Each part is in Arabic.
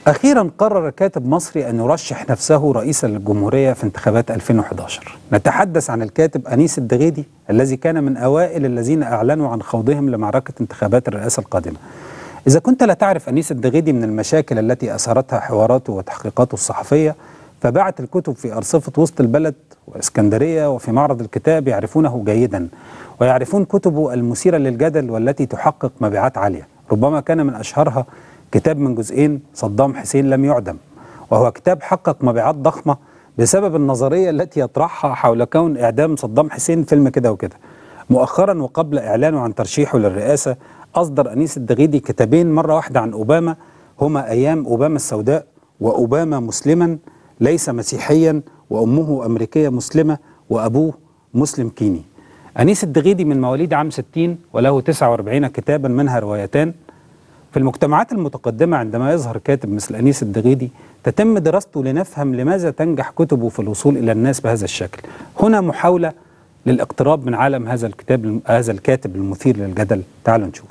أخيرا قرر كاتب مصري أن يرشح نفسه رئيسا للجمهورية في انتخابات 2011. نتحدث عن الكاتب أنيس الدغيدي الذي كان من أوائل الذين أعلنوا عن خوضهم لمعركة انتخابات الرئاسة القادمة. إذا كنت لا تعرف أنيس الدغيدي من المشاكل التي أثارتها حواراته وتحقيقاته الصحفية، فباعت الكتب في أرصفة وسط البلد وإسكندرية وفي معرض الكتاب يعرفونه جيدا، ويعرفون كتبه المثيرة للجدل والتي تحقق مبيعات عالية. ربما كان من أشهرها كتاب من جزئين صدام حسين لم يعدم، وهو كتاب حقق مبيعات ضخمة بسبب النظرية التي يطرحها حول كون إعدام صدام حسين فيلم كده وكده. مؤخرا وقبل إعلانه عن ترشيحه للرئاسة، أصدر أنيس الدغيدي كتابين، مرة واحدة عن أوباما، هما أيام أوباما السوداء وأوباما مسلما ليس مسيحيا وأمه أمريكية مسلمة وأبوه مسلم كيني. أنيس الدغيدي من مواليد عام 60 وله 49 كتابا منها روايتان. في المجتمعات المتقدمة عندما يظهر كاتب مثل أنيس الدغيدي تتم دراسته لنفهم لماذا تنجح كتبه في الوصول إلى الناس بهذا الشكل. هنا محاولة للاقتراب من عالم هذا الكاتب المثير للجدل. تعالوا نشوف.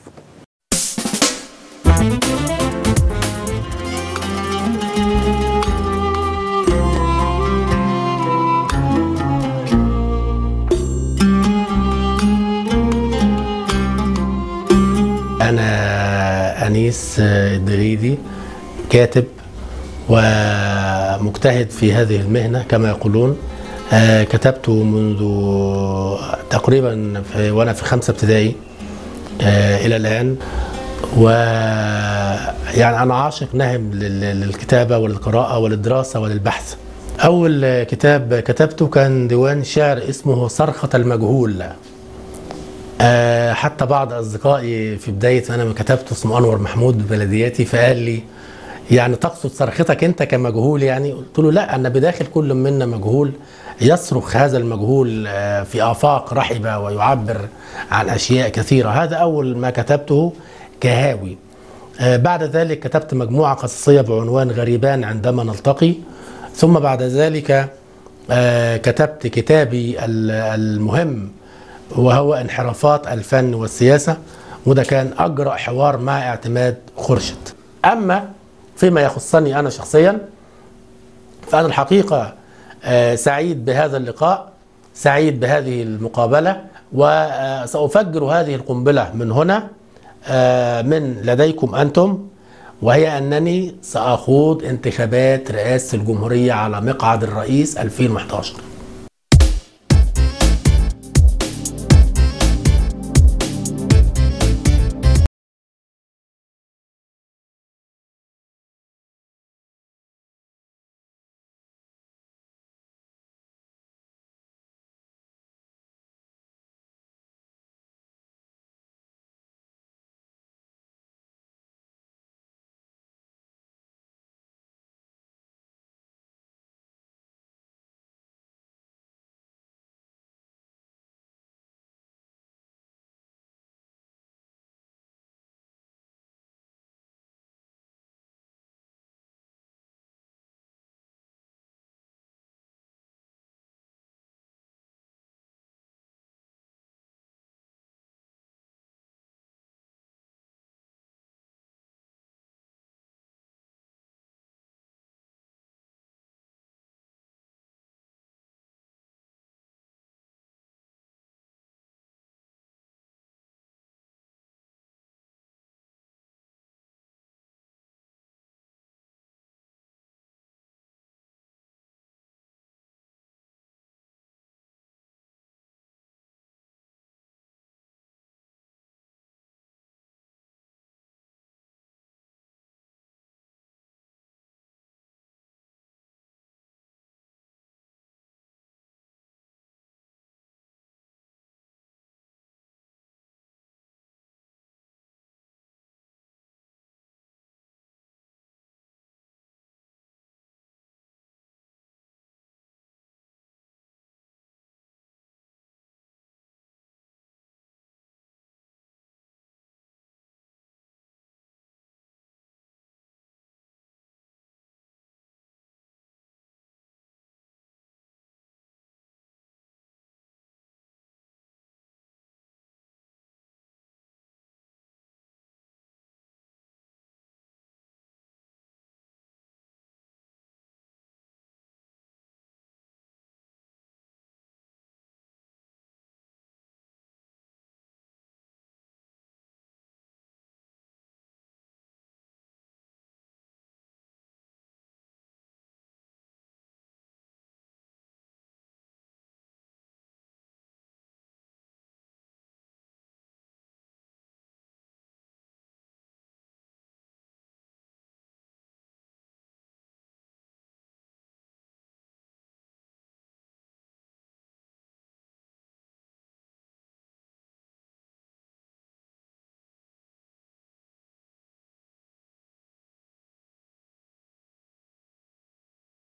أنا أنيس الدغيدي، كاتب ومجتهد في هذه المهنة كما يقولون. كتبت منذ تقريبا وأنا في 5 ابتدائي إلى الآن، ويعني أنا عاشق نهم للكتابة وللقراءة وللدراسة وللبحث. أول كتاب كتبته كان ديوان شعر اسمه صرخة المجهول. حتى بعض أصدقائي في بداية أنا ما كتبته اسمه أنور محمود ببلدياتي، فقال لي يعني تقصد صرختك أنت كمجهول؟ يعني قلت له لا، أنا بداخل كل منا مجهول يصرخ هذا المجهول في آفاق رحبة ويعبر عن أشياء كثيرة. هذا أول ما كتبته كهاوي. بعد ذلك كتبت مجموعة قصصية بعنوان غريبان عندما نلتقي. ثم بعد ذلك كتبت كتابي المهم وهو انحرافات الفن والسياسة، وده كان أجرأ حوار مع اعتماد خورشيد. أما فيما يخصني أنا شخصيا فأنا الحقيقة سعيد بهذا اللقاء، سعيد بهذه المقابلة، وسأفجر هذه القنبلة من هنا من لديكم أنتم، وهي أنني سأخوض انتخابات رئاسة الجمهورية على مقعد الرئيس 2011.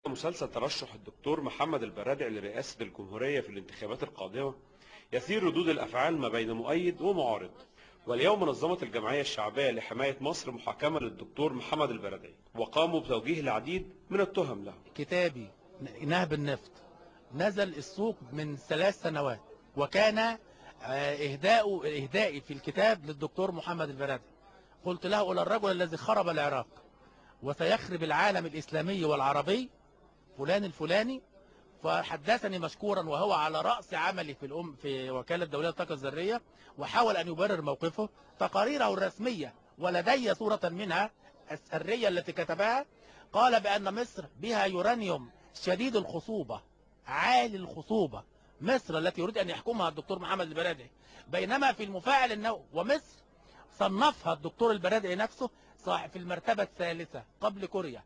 مسلسل ترشح الدكتور محمد البرادع لرئاسة الجمهورية في الانتخابات القادمة يثير ردود الأفعال ما بين مؤيد ومعارض. واليوم نظمت الجمعية الشعبية لحماية مصر محاكمة للدكتور محمد البرادعي، وقاموا بتوجيه العديد من التهم له. كتابي نهب النفط نزل السوق من 3 سنوات، وكان إهدائي في الكتاب للدكتور محمد البرادعي. قلت له: إلى الرجل الذي خرب العراق وسيخرب العالم الإسلامي والعربي فلان الفلاني. فحدثني مشكورا وهو على رأس عملي في وكالة دولية الطاقة الذرية، وحاول أن يبرر موقفه. تقاريره الرسمية ولدي صورة منها السرية التي كتبها، قال بأن مصر بها يورانيوم شديد الخصوبة عالي الخصوبة، مصر التي يريد أن يحكمها الدكتور محمد البرادعي، بينما في المفاعل النووي ومصر صنفها الدكتور البرادعي نفسه في المرتبة الثالثة قبل كوريا.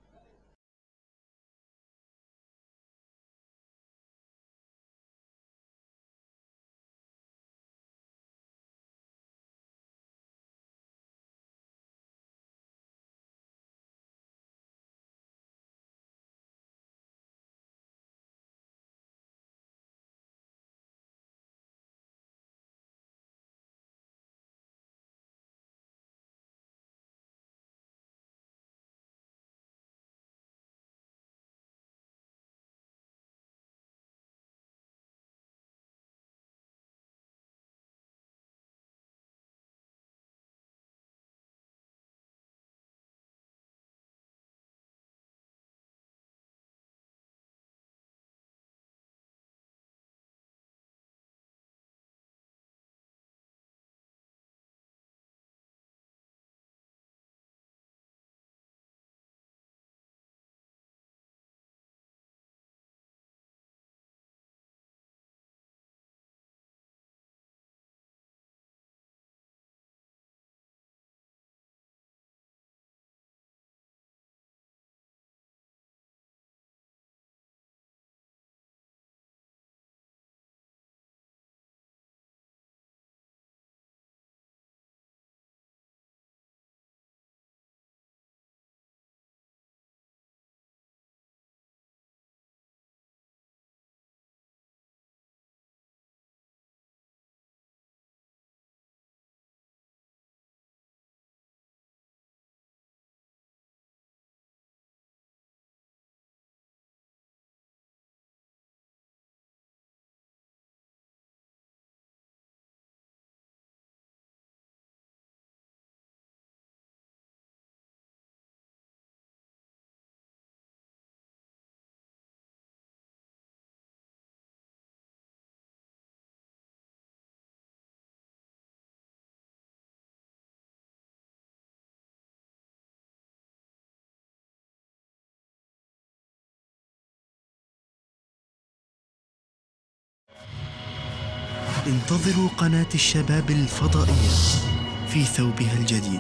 انتظروا قناة الشباب الفضائية في ثوبها الجديد.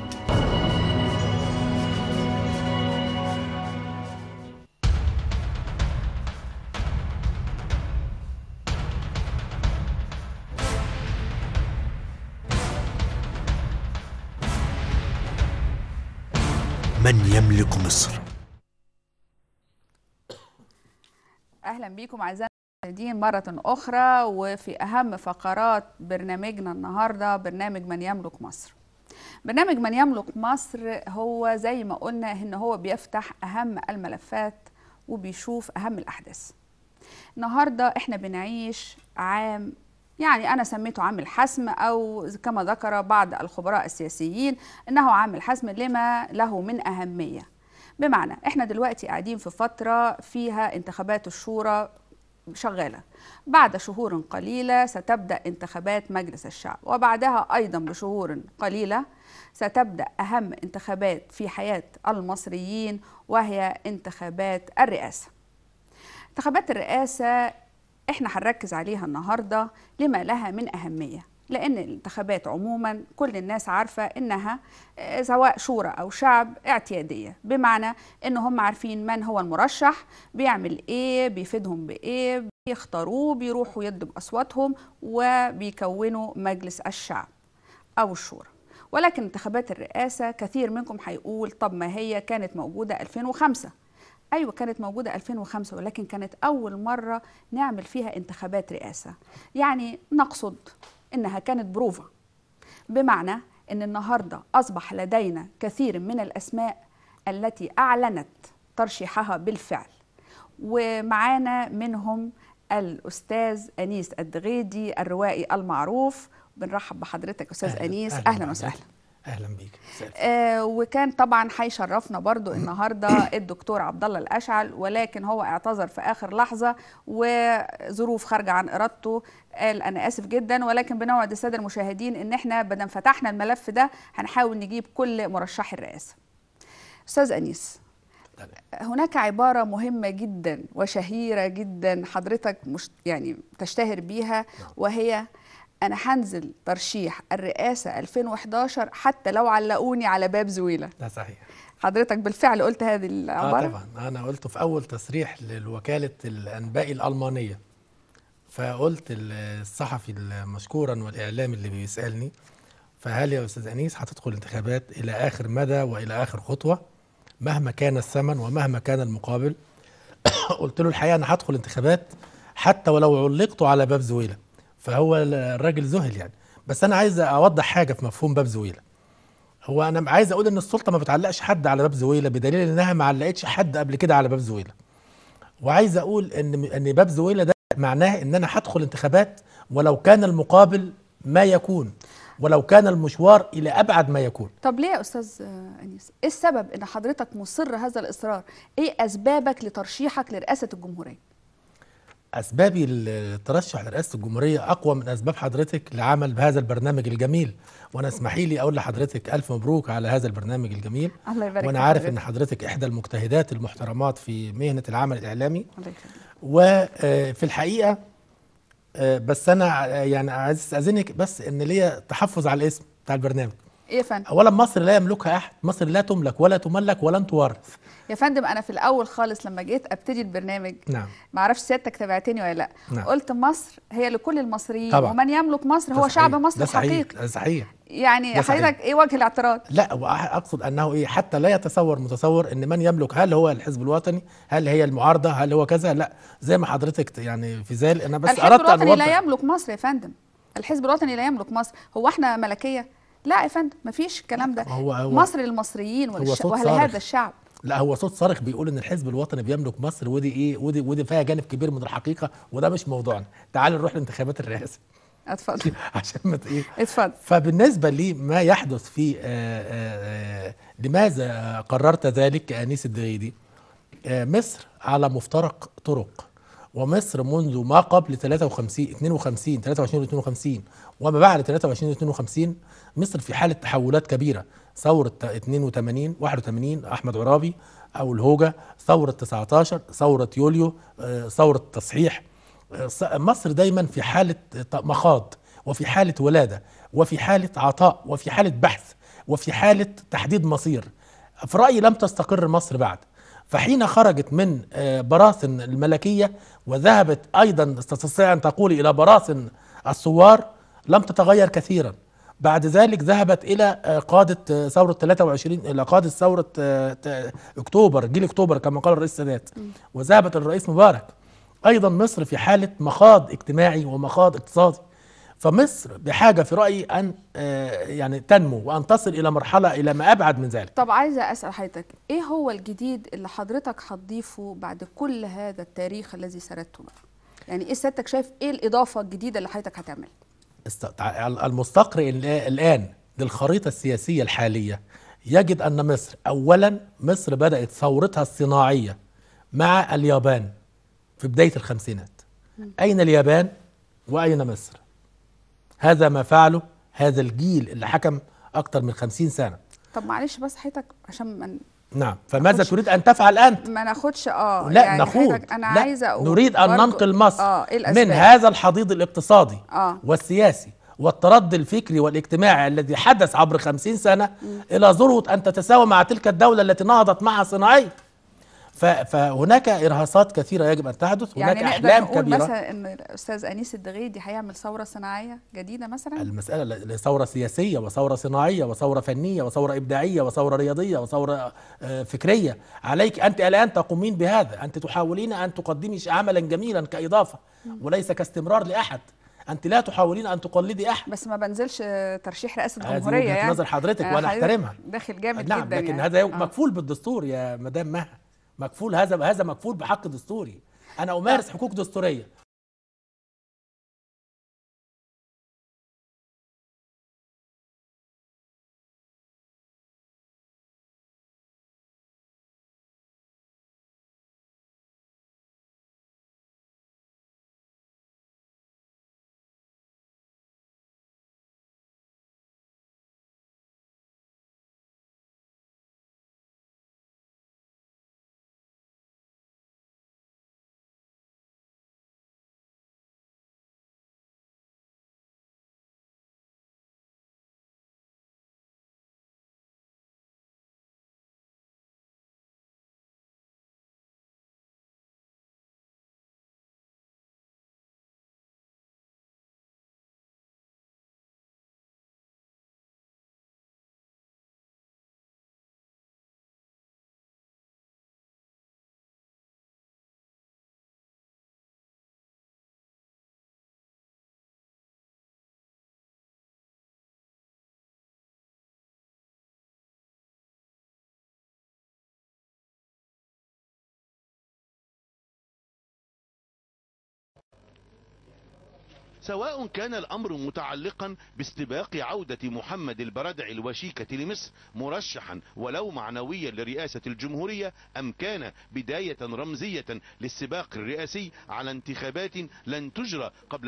من يملك مصر؟ أهلا بكم أعزائي المشاهدين مرة أخرى، وفي أهم فقرات برنامجنا النهاردة برنامج من يملك مصر. برنامج من يملك مصر هو زي ما قلنا إن هو بيفتح أهم الملفات وبيشوف أهم الأحداث. النهاردة إحنا بنعيش عام، يعني أنا سميته عام الحسم، أو كما ذكر بعض الخبراء السياسيين إنه عام الحسم لما له من أهمية. بمعنى إحنا دلوقتي قاعدين في فترة فيها انتخابات الشورى شغالة، بعد شهور قليلة ستبدأ انتخابات مجلس الشعب، وبعدها أيضا بشهور قليلة ستبدأ أهم انتخابات في حياة المصريين، وهي انتخابات الرئاسة. انتخابات الرئاسة احنا هنركز عليها النهاردة لما لها من أهمية، لأن الانتخابات عموما كل الناس عارفة إنها سواء شورى أو شعب اعتيادية، بمعنى إن هم عارفين من هو المرشح، بيعمل إيه، بيفيدهم بإيه، بيختاروه، بيروحوا يدوا بأصواتهم وبيكونوا مجلس الشعب أو الشورى. ولكن انتخابات الرئاسة كثير منكم هيقول طب ما هي كانت موجودة 2005. ايوه كانت موجوده 2005، ولكن كانت اول مره نعمل فيها انتخابات رئاسه. يعني نقصد انها كانت بروفا، بمعنى ان النهارده اصبح لدينا كثير من الاسماء التي اعلنت ترشيحها بالفعل، ومعانا منهم الاستاذ انيس الدغيدي الروائي المعروف. بنرحب بحضرتك استاذ انيس، اهلا وسهلا. اهلا بيك. وكان طبعا هيشرفنا برضو النهارده الدكتور عبد الله الاشعل، ولكن هو اعتذر في اخر لحظه وظروف خارجه عن ارادته، قال انا اسف جدا، ولكن بنوعد الساده المشاهدين ان احنا بدل فتحنا الملف ده هنحاول نجيب كل مرشحي الرئاسه. استاذ انيس، هناك عباره مهمه جدا وشهيره جدا حضرتك مش يعني تشتهر بيها، وهي أنا هنزل ترشيح الرئاسة 2011 حتى لو علقوني على باب زويلة. ده صحيح. حضرتك بالفعل قلت هذه العبارة؟ طبعا أنا قلته في أول تصريح لوكالة الأنباء الألمانية، فقلت الصحفي مشكورا والإعلامي اللي بيسألني فهل يا أستاذ أنيس هتدخل انتخابات إلى آخر مدى وإلى آخر خطوة مهما كان الثمن ومهما كان المقابل؟ قلت له الحقيقة أنا هدخل انتخابات حتى ولو علقت على باب زويلة. فهو الراجل ذهل يعني. بس انا عايز اوضح حاجه في مفهوم باب زويله. هو انا عايز اقول ان السلطه ما بتعلقش حد على باب زويله، بدليل انها ما علقتش حد قبل كده على باب زويله. وعايز اقول ان باب زويله ده معناه ان انا هدخل انتخابات ولو كان المقابل ما يكون، ولو كان المشوار الى ابعد ما يكون. طب ليه يا استاذ انيس؟ ايه السبب ان حضرتك مصر هذا الاصرار؟ ايه اسبابك لترشيحك لرئاسه الجمهوريه؟ أسبابي الترشح لرئاسة الجمهورية أقوى من أسباب حضرتك لعمل بهذا البرنامج الجميل، وأنا اسمحي لي أقول لحضرتك ألف مبروك على هذا البرنامج الجميل. الله يبارك. وأنا عارف إن حضرتك إحدى المجتهدات المحترمات في مهنة العمل الإعلامي. الله يخليك. وفي الحقيقة بس أنا يعني عايز أستأذنك بس إن ليا تحفظ على الاسم بتاع البرنامج. إيه يا فندم؟ أولا مصر لا يملكها أحد، مصر لا تملك ولا تملك ولن تورث. يا فندم أنا في الأول خالص لما جيت أبتدي البرنامج، نعم، ما أعرفش سيادتك تابعتني ولا لا، نعم، قلت مصر هي لكل المصريين طبعا. ومن يملك مصر هو شعب مصر الحقيقي. ده صحيح. يعني حضرتك إيه وجه الاعتراض؟ لا، وأقصد أنه إيه، حتى لا يتصور متصور أن من يملك هل هو الحزب الوطني، هل هي المعارضة، هل هو كذا، لا، زي ما حضرتك يعني في ذلك أنا بس الحزب أردت أن الوطني لا يملك مصر يا فندم. الحزب الوطني لا يملك مصر. هو احنا ملكية؟ لا يا فندم، مفيش الكلام ده. هو مصر للمصريين ولهذا الشعب. لا، هو صوت صارخ بيقول ان الحزب الوطني بيملك مصر، ودي ايه، ودي فيها جانب كبير من الحقيقه، وده مش موضوعنا. تعال نروح لانتخابات الرئاسه. اتفضل. عشان ما ايه. اتفضل. فبالنسبه لي ما يحدث في لماذا قررت ذلك كأنيس الدغيدي؟ مصر على مفترق طرق، ومصر منذ ما قبل 23 52 وما بعد 23 52 مصر في حاله تحولات كبيره. ثورة 82 81 أحمد عرابي أو الهوجة، ثورة 19، ثورة يوليو، ثورة التصحيح. مصر دايما في حالة مخاض، وفي حالة ولادة، وفي حالة عطاء، وفي حالة بحث، وفي حالة تحديد مصير. في رأيي لم تستقر مصر بعد. فحين خرجت من براثن الملكية وذهبت أيضا تستطيع أن تقول إلى براثن الثوار لم تتغير كثيرا. بعد ذلك ذهبت إلى قادة ثورة 23، إلى قادة ثورة أكتوبر، جيل أكتوبر كما قال الرئيس السادات، وذهبت الرئيس مبارك. أيضا مصر في حالة مخاض اجتماعي ومخاض اقتصادي. فمصر بحاجة في رأيي أن يعني تنمو وأن تصل إلى مرحلة إلى ما أبعد من ذلك. طب عايزة أسأل حضرتك، إيه هو الجديد اللي حضرتك هتضيفه بعد كل هذا التاريخ الذي سردته بقى؟ يعني إيه سيادتك شايف إيه الإضافة الجديدة اللي حضرتك هتعملها؟ المستقرئ الآن للخريطة السياسية الحالية يجد أن مصر أولا مصر بدأت ثورتها الصناعية مع اليابان في بداية الخمسينات. أين اليابان وأين مصر؟ هذا ما فعله هذا الجيل اللي حكم أكثر من 50 سنة. طب معلش بس حضرتك عشان من نعم، فماذا تريد أن تفعل أنت؟ ما ناخدش لا يعني نخوض، أنا لا عايزة أقول نريد أن ننقل مصر إيه من هذا الحضيض الاقتصادي والسياسي والتردي الفكري والاجتماعي الذي حدث عبر 50 سنة إلى ذروة أن تتساوى مع تلك الدولة التي نهضت معها صناعيا. فهناك إرهاصات كثيرة يجب أن تحدث، هناك يعني نقدر أحلام نقول كبيرة. مثلا ان الاستاذ انيس الدغيدي هيعمل ثوره صناعيه جديده مثلا؟ المسألة ثورة سياسية وثورة صناعية وثورة فنية وثورة إبداعية وثورة رياضية وثورة فكرية. عليك أنت الآن تقومين بهذا، أنت تحاولين أن تقدمي عملا جميلا كإضافة وليس كاستمرار لأحد. أنت لا تحاولين أن تقلدي أحد. بس ما بنزلش ترشيح رئاسه هذه جمهوريه وجهة يعني. نظر حضرتك وأنا حضرتك أحترمها. داخل جامد نعم، جدا لكن يعني. هذا مكفول بالدستور يا مدام مها، مكفول، هذا مكفول بحق دستوري. أنا أمارس حقوق دستورية. سواء كان الأمر متعلقا باستباق عودة محمد البرادع الوشيكة لمصر مرشحا ولو معنويا لرئاسة الجمهورية، أم كان بداية رمزية للسباق الرئاسي على انتخابات لن تجرى قبل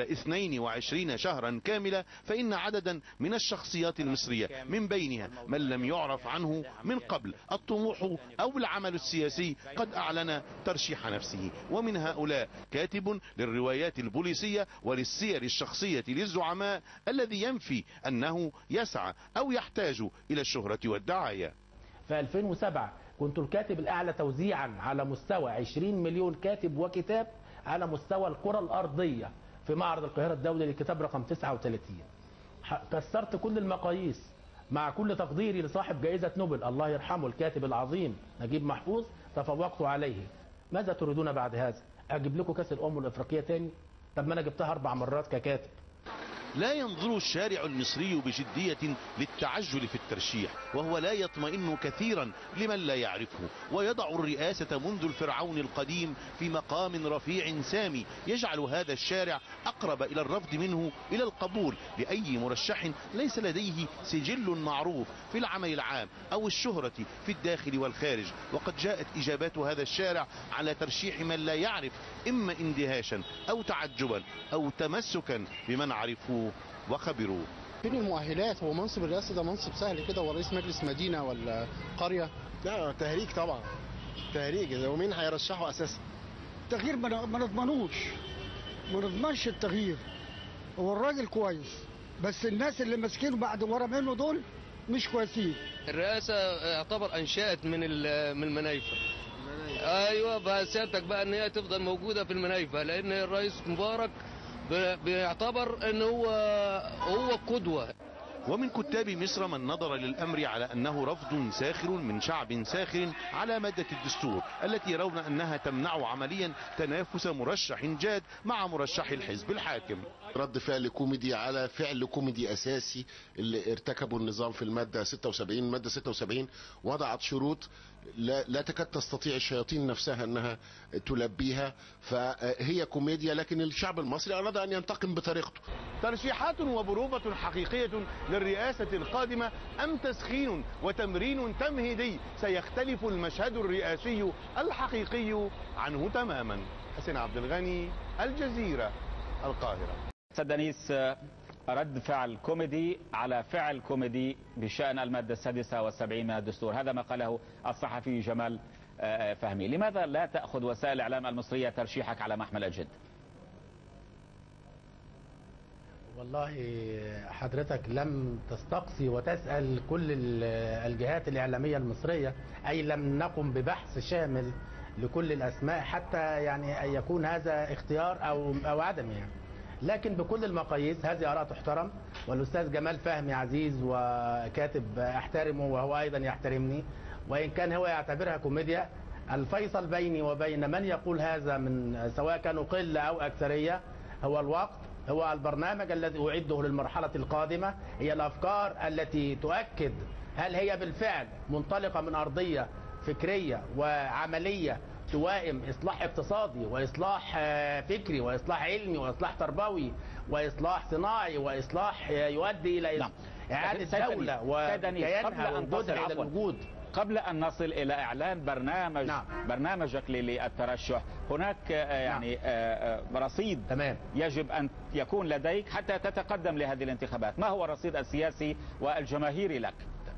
22 شهرا كاملة، فإن عددا من الشخصيات المصرية من بينها من لم يعرف عنه من قبل الطموح أو العمل السياسي قد أعلن ترشيح نفسه. ومن هؤلاء كاتب للروايات البوليسية وللسير الشخصية للزعماء الذي ينفي أنه يسعى أو يحتاج إلى الشهرة والدعاية. في 2007 كنت الكاتب الأعلى توزيعا على مستوى 20 مليون كاتب وكتاب على مستوى الكرة الأرضية في معرض القاهرة الدولي للكتاب رقم 39. كسرت كل المقاييس، مع كل تقديري لصاحب جائزة نوبل الله يرحمه الكاتب العظيم نجيب محفوظ، تفوقت عليه. ماذا تريدون بعد هذا؟ أجيب لكم كأس الأمم الأفريقية تاني؟ طب ما أنا جبتها 4 مرات ككاتب. لا ينظر الشارع المصري بجدية للتعجل في الترشيح، وهو لا يطمئن كثيرا لمن لا يعرفه، ويضع الرئاسة منذ الفرعون القديم في مقام رفيع سامي يجعل هذا الشارع أقرب إلى الرفض منه إلى القبول لأي مرشح ليس لديه سجل معروف في العمل العام أو الشهرة في الداخل والخارج. وقد جاءت إجابات هذا الشارع على ترشيح من لا يعرف إما اندهاشا أو تعجبا أو تمسكا بمن عرفوه وخبروه. فين المؤهلات؟ هو منصب الرئاسة ده منصب سهل كده؟ هو رئيس مجلس مدينة ولا قرية؟ لا تهريج طبعا، تهريج. ومين هيرشحه اساسا؟ التغيير ما نضمنوش، ما نضمنش التغيير. هو الراجل كويس بس الناس اللي ماسكينه بعد ورا منه دول مش كويسين. الرئاسة يعتبر انشأت من المنايفة. ايوه بقى سيادتك بقى ان هي تفضل موجودة في المنايفة، لان الرئيس مبارك بيعتبر ان هو قدوة. ومن كتاب مصر من نظر للأمر على أنه رفض ساخر من شعب ساخر على مادة الدستور التي يرون أنها تمنع عمليا تنافس مرشح جاد مع مرشح الحزب الحاكم. رد فعل كوميدي على فعل كوميدي أساسي اللي ارتكبوا النظام في المادة 76. المادة 76 وضعت شروط لا تكاد تستطيع الشياطين نفسها أنها تلبيها، فهي كوميديا، لكن الشعب المصري أراد أن ينتقم بطريقته. ترشيحات وبروفة حقيقية للرئاسة القادمة أم تسخين وتمرين تمهيدي سيختلف المشهد الرئاسي الحقيقي عنه تماما. حسين عبد الغني، الجزيرة، القاهرة. سيد أنيس، رد فعل كوميدي على فعل كوميدي بشأن المادة 76 من الدستور، هذا ما قاله الصحفي جمال فهمي. لماذا لا تأخذ وسائل الإعلام المصرية ترشيحك على محمل الجد؟ والله حضرتك لم تستقصي وتسأل كل الجهات الإعلامية المصرية، أي لم نقم ببحث شامل لكل الأسماء حتى يعني يكون هذا اختيار أو عدم يعني. لكن بكل المقاييس هذه آراء تحترم، والأستاذ جمال فهمي عزيز وكاتب أحترمه وهو أيضا يحترمني، وإن كان هو يعتبرها كوميديا. الفيصل بيني وبين من يقول هذا من سواء كانوا قلة أو أكثرية هو الوقت، هو البرنامج الذي أعده للمرحلة القادمة، هي الأفكار التي تؤكد هل هي بالفعل منطلقة من أرضية فكرية وعملية توائم إصلاح اقتصادي وإصلاح فكري وإصلاح علمي وإصلاح تربوي وإصلاح صناعي وإصلاح يؤدي إلى إعادة دولة وكيانها ووجودها إلى الوجود. قبل أن نصل إلى إعلان برنامجك للترشح، هناك يعني رصيد تمام يجب أن يكون لديك حتى تتقدم لهذه الانتخابات. ما هو الرصيد السياسي والجماهيري لك؟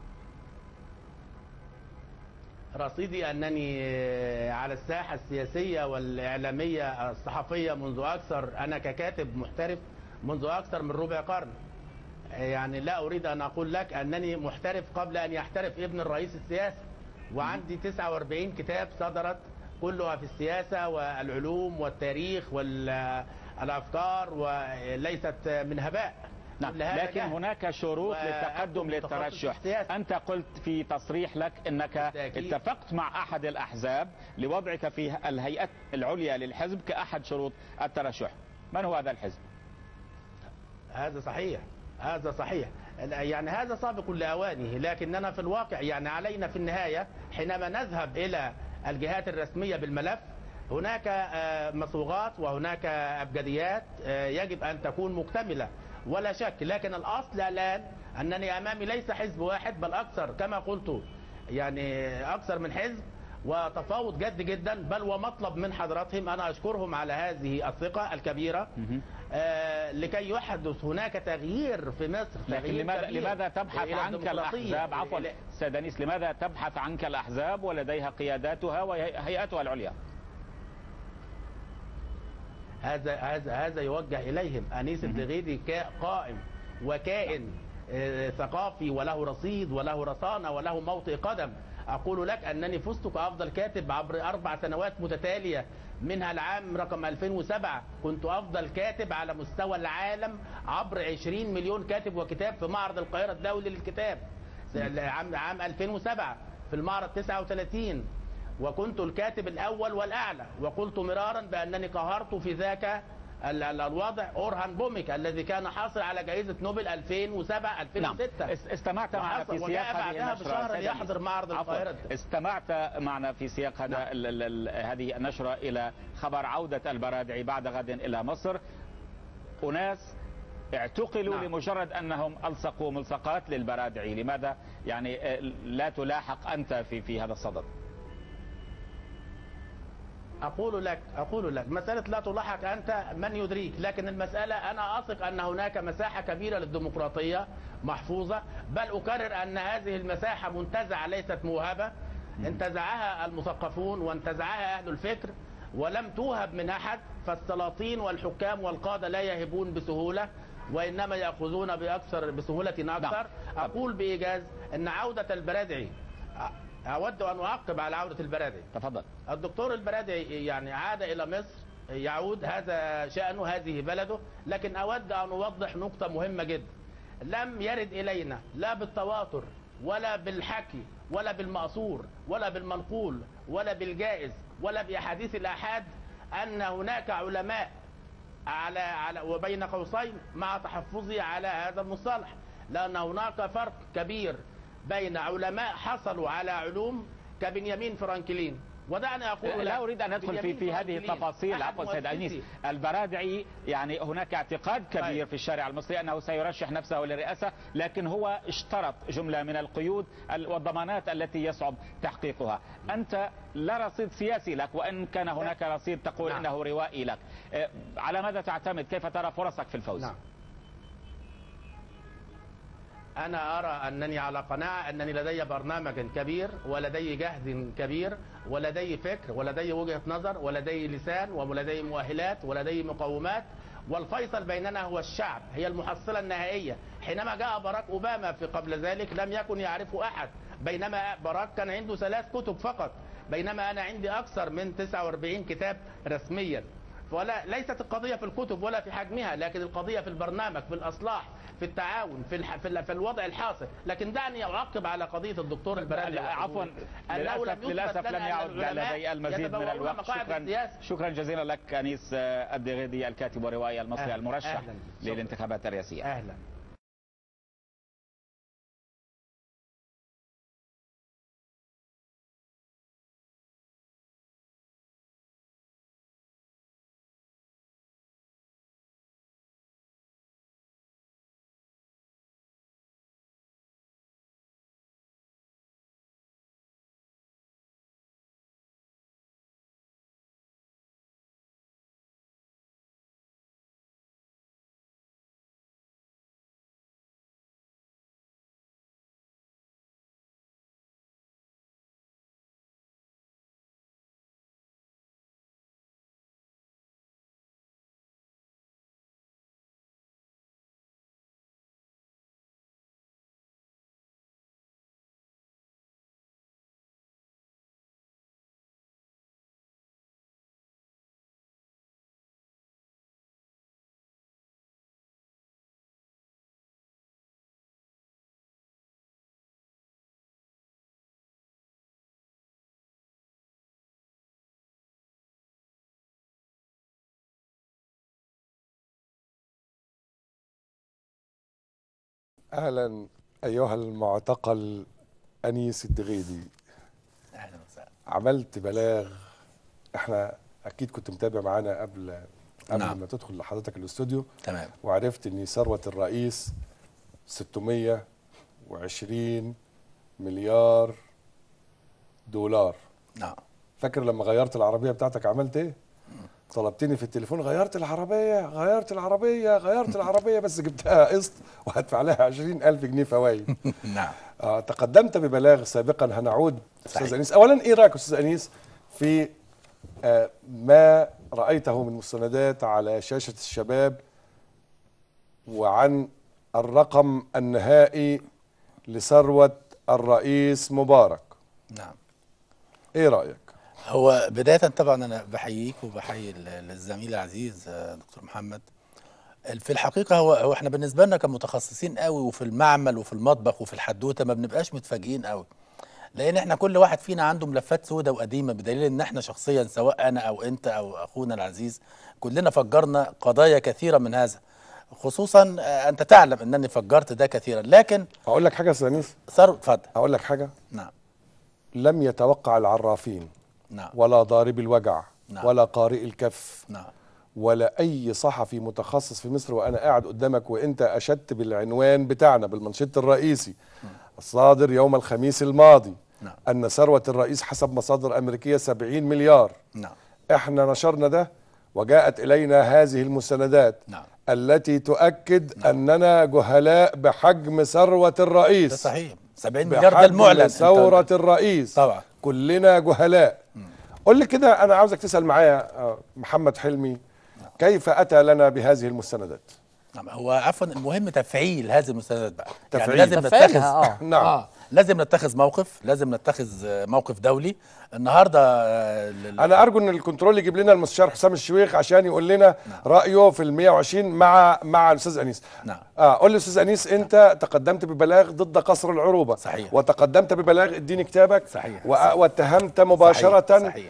رصيدي أنني على الساحة السياسية والإعلامية الصحفية أنا ككاتب محترف منذ أكثر من ربع قرن. يعني لا أريد أن أقول لك أنني محترف قبل أن يحترف ابن الرئيس السياسي، وعندي 49 كتاب صدرت كلها في السياسة والعلوم والتاريخ والأفكار وليست من هباء. لكن هناك شروط للتقدم للترشح. أنت قلت في تصريح لك أنك اتفقت مع أحد الأحزاب لوضعك في الهيئة العليا للحزب كأحد شروط الترشح. من هو هذا الحزب؟ هذا صحيح يعني هذا سابق لأوانه، لكننا في الواقع يعني علينا في النهاية حينما نذهب إلى الجهات الرسمية بالملف هناك مصوغات وهناك أبجديات يجب أن تكون مكتملة ولا شك. لكن الأصل الآن أنني أمامي ليس حزب واحد بل أكثر، كما قلت يعني أكثر من حزب، وتفاوض جد جدا، بل ومطلب من حضراتهم أنا أشكرهم على هذه الثقة الكبيرة لكي يحدث هناك تغيير في مصر. لكن لماذا تبحث عنك الأحزاب؟ عفوا سيد أنيس، لماذا تبحث عنك الأحزاب ولديها قياداتها وهيئتها العليا؟ هذا يوجه إليهم. أنيس الدغيدي قائم وكائن ثقافي وله رصيد وله رصانة وله موطئ قدم. أقول لك أنني فزت كأفضل كاتب عبر 4 سنوات متتالية، منها العام رقم 2007 كنت أفضل كاتب على مستوى العالم عبر 20 مليون كاتب وكتاب في معرض القاهرة الدولي للكتاب عام 2007 في المعرض 39، وكنت الكاتب الأول والأعلى، وقلت مرارا بأنني قهرت في ذاك الوضع أورهان بوميك الذي كان حاصل على جائزة نوبل 2007 2006. استمعت معنا في سياق هذه النشرة يحضر معرض القاهرة. استمعت معنا في سياق هذه النشرة إلى خبر عودة البرادعي بعد غد إلى مصر. أناس اعتقلوا لمجرد أنهم ألصقوا ملصقات للبرادعي. لماذا يعني لا تلاحق أنت في هذا الصدد؟ أقول لك مسألة لا تلاحق أنت من يدريك، لكن المسألة أنا أثق أن هناك مساحة كبيرة للديمقراطية محفوظة، بل أكرر أن هذه المساحة منتزعة ليست موهبة، انتزعها المثقفون وانتزعها أهل الفكر ولم توهب من أحد. فالسلاطين والحكام والقادة لا يهبون بسهولة وإنما يأخذون بسهولة أكثر. أقول بإيجاز أن عودة البرادعي، أود أن أعقب على عودة البرادعي. تفضل. الدكتور البرادعي يعني عاد إلى مصر، يعود، هذا شأنه، هذه بلده، لكن أود أن أوضح نقطة مهمة جدا. لم يرد إلينا لا بالتواتر ولا بالحكي ولا بالمأثور ولا بالمنقول ولا بالجائز ولا بأحاديث الآحاد أن هناك علماء على وبين قوسين مع تحفظي على هذا المصطلح، لأن هناك فرق كبير بين علماء حصلوا على علوم كبنيامين فرانكلين. ودعني أقول لا أريد أن أدخل في هذه التفاصيل. عفوا سيد أنيس، البرادعي يعني هناك اعتقاد كبير في الشارع المصري أنه سيرشح نفسه للرئاسة، لكن هو اشترط جملة من القيود والضمانات التي يصعب تحقيقها. أنت لا رصيد سياسي لك، وإن كان هناك رصيد تقول إنه روائي لك. على ماذا تعتمد؟ كيف ترى فرصك في الفوز؟ أنا أرى أنني على قناعة أنني لدي برنامج كبير ولدي جهد كبير ولدي فكر ولدي وجهة نظر ولدي لسان ولدي مؤهلات ولدي مقومات، والفيصل بيننا هو الشعب، هي المحصلة النهائية. حينما جاء باراك أوباما في قبل ذلك لم يكن يعرفه أحد، بينما باراك كان عنده 3 كتب فقط، بينما انا عندي اكثر من 49 كتاب رسميا. ولا ليست القضيه في الكتب ولا في حجمها، لكن القضيه في البرنامج، في الاصلاح، في التعاون، في الوضع الحاصل. لكن دعني اعقب على قضيه الدكتور البرادعي. عفوا، للاسف لم يعد لدي المزيد من الوقت. شكرا جزيلا لك انيس الدغيدي، الكاتب والروائي المصري المرشح للانتخابات الرئاسيه. اهلا. أهلا أيها المعتقل أنيس الدغيدي. أهلا وسهلا. عملت بلاغ، احنا أكيد كنت متابع معانا قبل نعم. ما تدخل لحضرتك الاستوديو. تمام. وعرفت إن ثروة الرئيس 620 مليار دولار. نعم. فاكر لما غيرت العربية بتاعتك عملت إيه؟ طلبتني في التليفون، غيرت العربية بس جبتها قسط وهدفع لها 20,000 جنيه فوائد. نعم. تقدمت ببلاغ سابقا، هنعود أستاذ أنيس. أولا إيه رأيك أستاذ أنيس في ما رأيته من مستندات على شاشة الشباب وعن الرقم النهائي لثروة الرئيس مبارك؟ نعم. إيه رأيك؟ هو بداية طبعا أنا بحييك وبحيي الزميل العزيز دكتور محمد. في الحقيقة هو احنا بالنسبة لنا كمتخصصين قوي وفي المعمل وفي المطبخ وفي الحدوتة ما بنبقاش متفاجئين قوي، لأن احنا كل واحد فينا عنده ملفات سودة وقديمة، بدليل إن احنا شخصيا سواء أنا أو أنت أو أخونا العزيز كلنا فجرنا قضايا كثيرة من هذا، خصوصا أنت تعلم أنني فجرت ده كثيرا. لكن أقول لك حاجة يا أستاذ أنيس؟ اتفضل. أقول لك حاجة؟ نعم. لم يتوقع العرافين، نعم، ولا ضارب الوجع، نعم، ولا قارئ الكف، نعم، ولا أي صحفي متخصص في مصر، وأنا قاعد قدامك وأنت أشدت بالعنوان بتاعنا بالمنشط الرئيسي الصادر يوم الخميس الماضي، نعم، أن ثروة الرئيس حسب مصادر أمريكية 70 مليار. نعم. إحنا نشرنا ده وجاءت إلينا هذه المستندات، نعم، التي تؤكد أننا جهلاء بحجم ثروة الرئيس. ده صحيح. 70 مليار ده المعلن. ثورة الرئيس طبعا كلنا جهلاء. قول لي كده، أنا عاوزك تسأل معايا محمد حلمي كيف أتى لنا بهذه المستندات؟ نعم. هو عفوا المهم تفعيل هذه المستندات بقى، تفعيل. يعني لازم نتخذ نعم. لازم نتخذ موقف، لازم نتخذ موقف دولي النهارده. انا ارجو ان الكنترول يجيب لنا المستشار حسام الشويخ عشان يقول لنا رايه في ال 120 مع الاستاذ انيس. نعم. قول لي استاذ انيس، انت تقدمت ببلاغ ضد قصر العروبه. صحيح. وتقدمت ببلاغ اديني كتابك. صحيح. واتهمت مباشره. صحيح.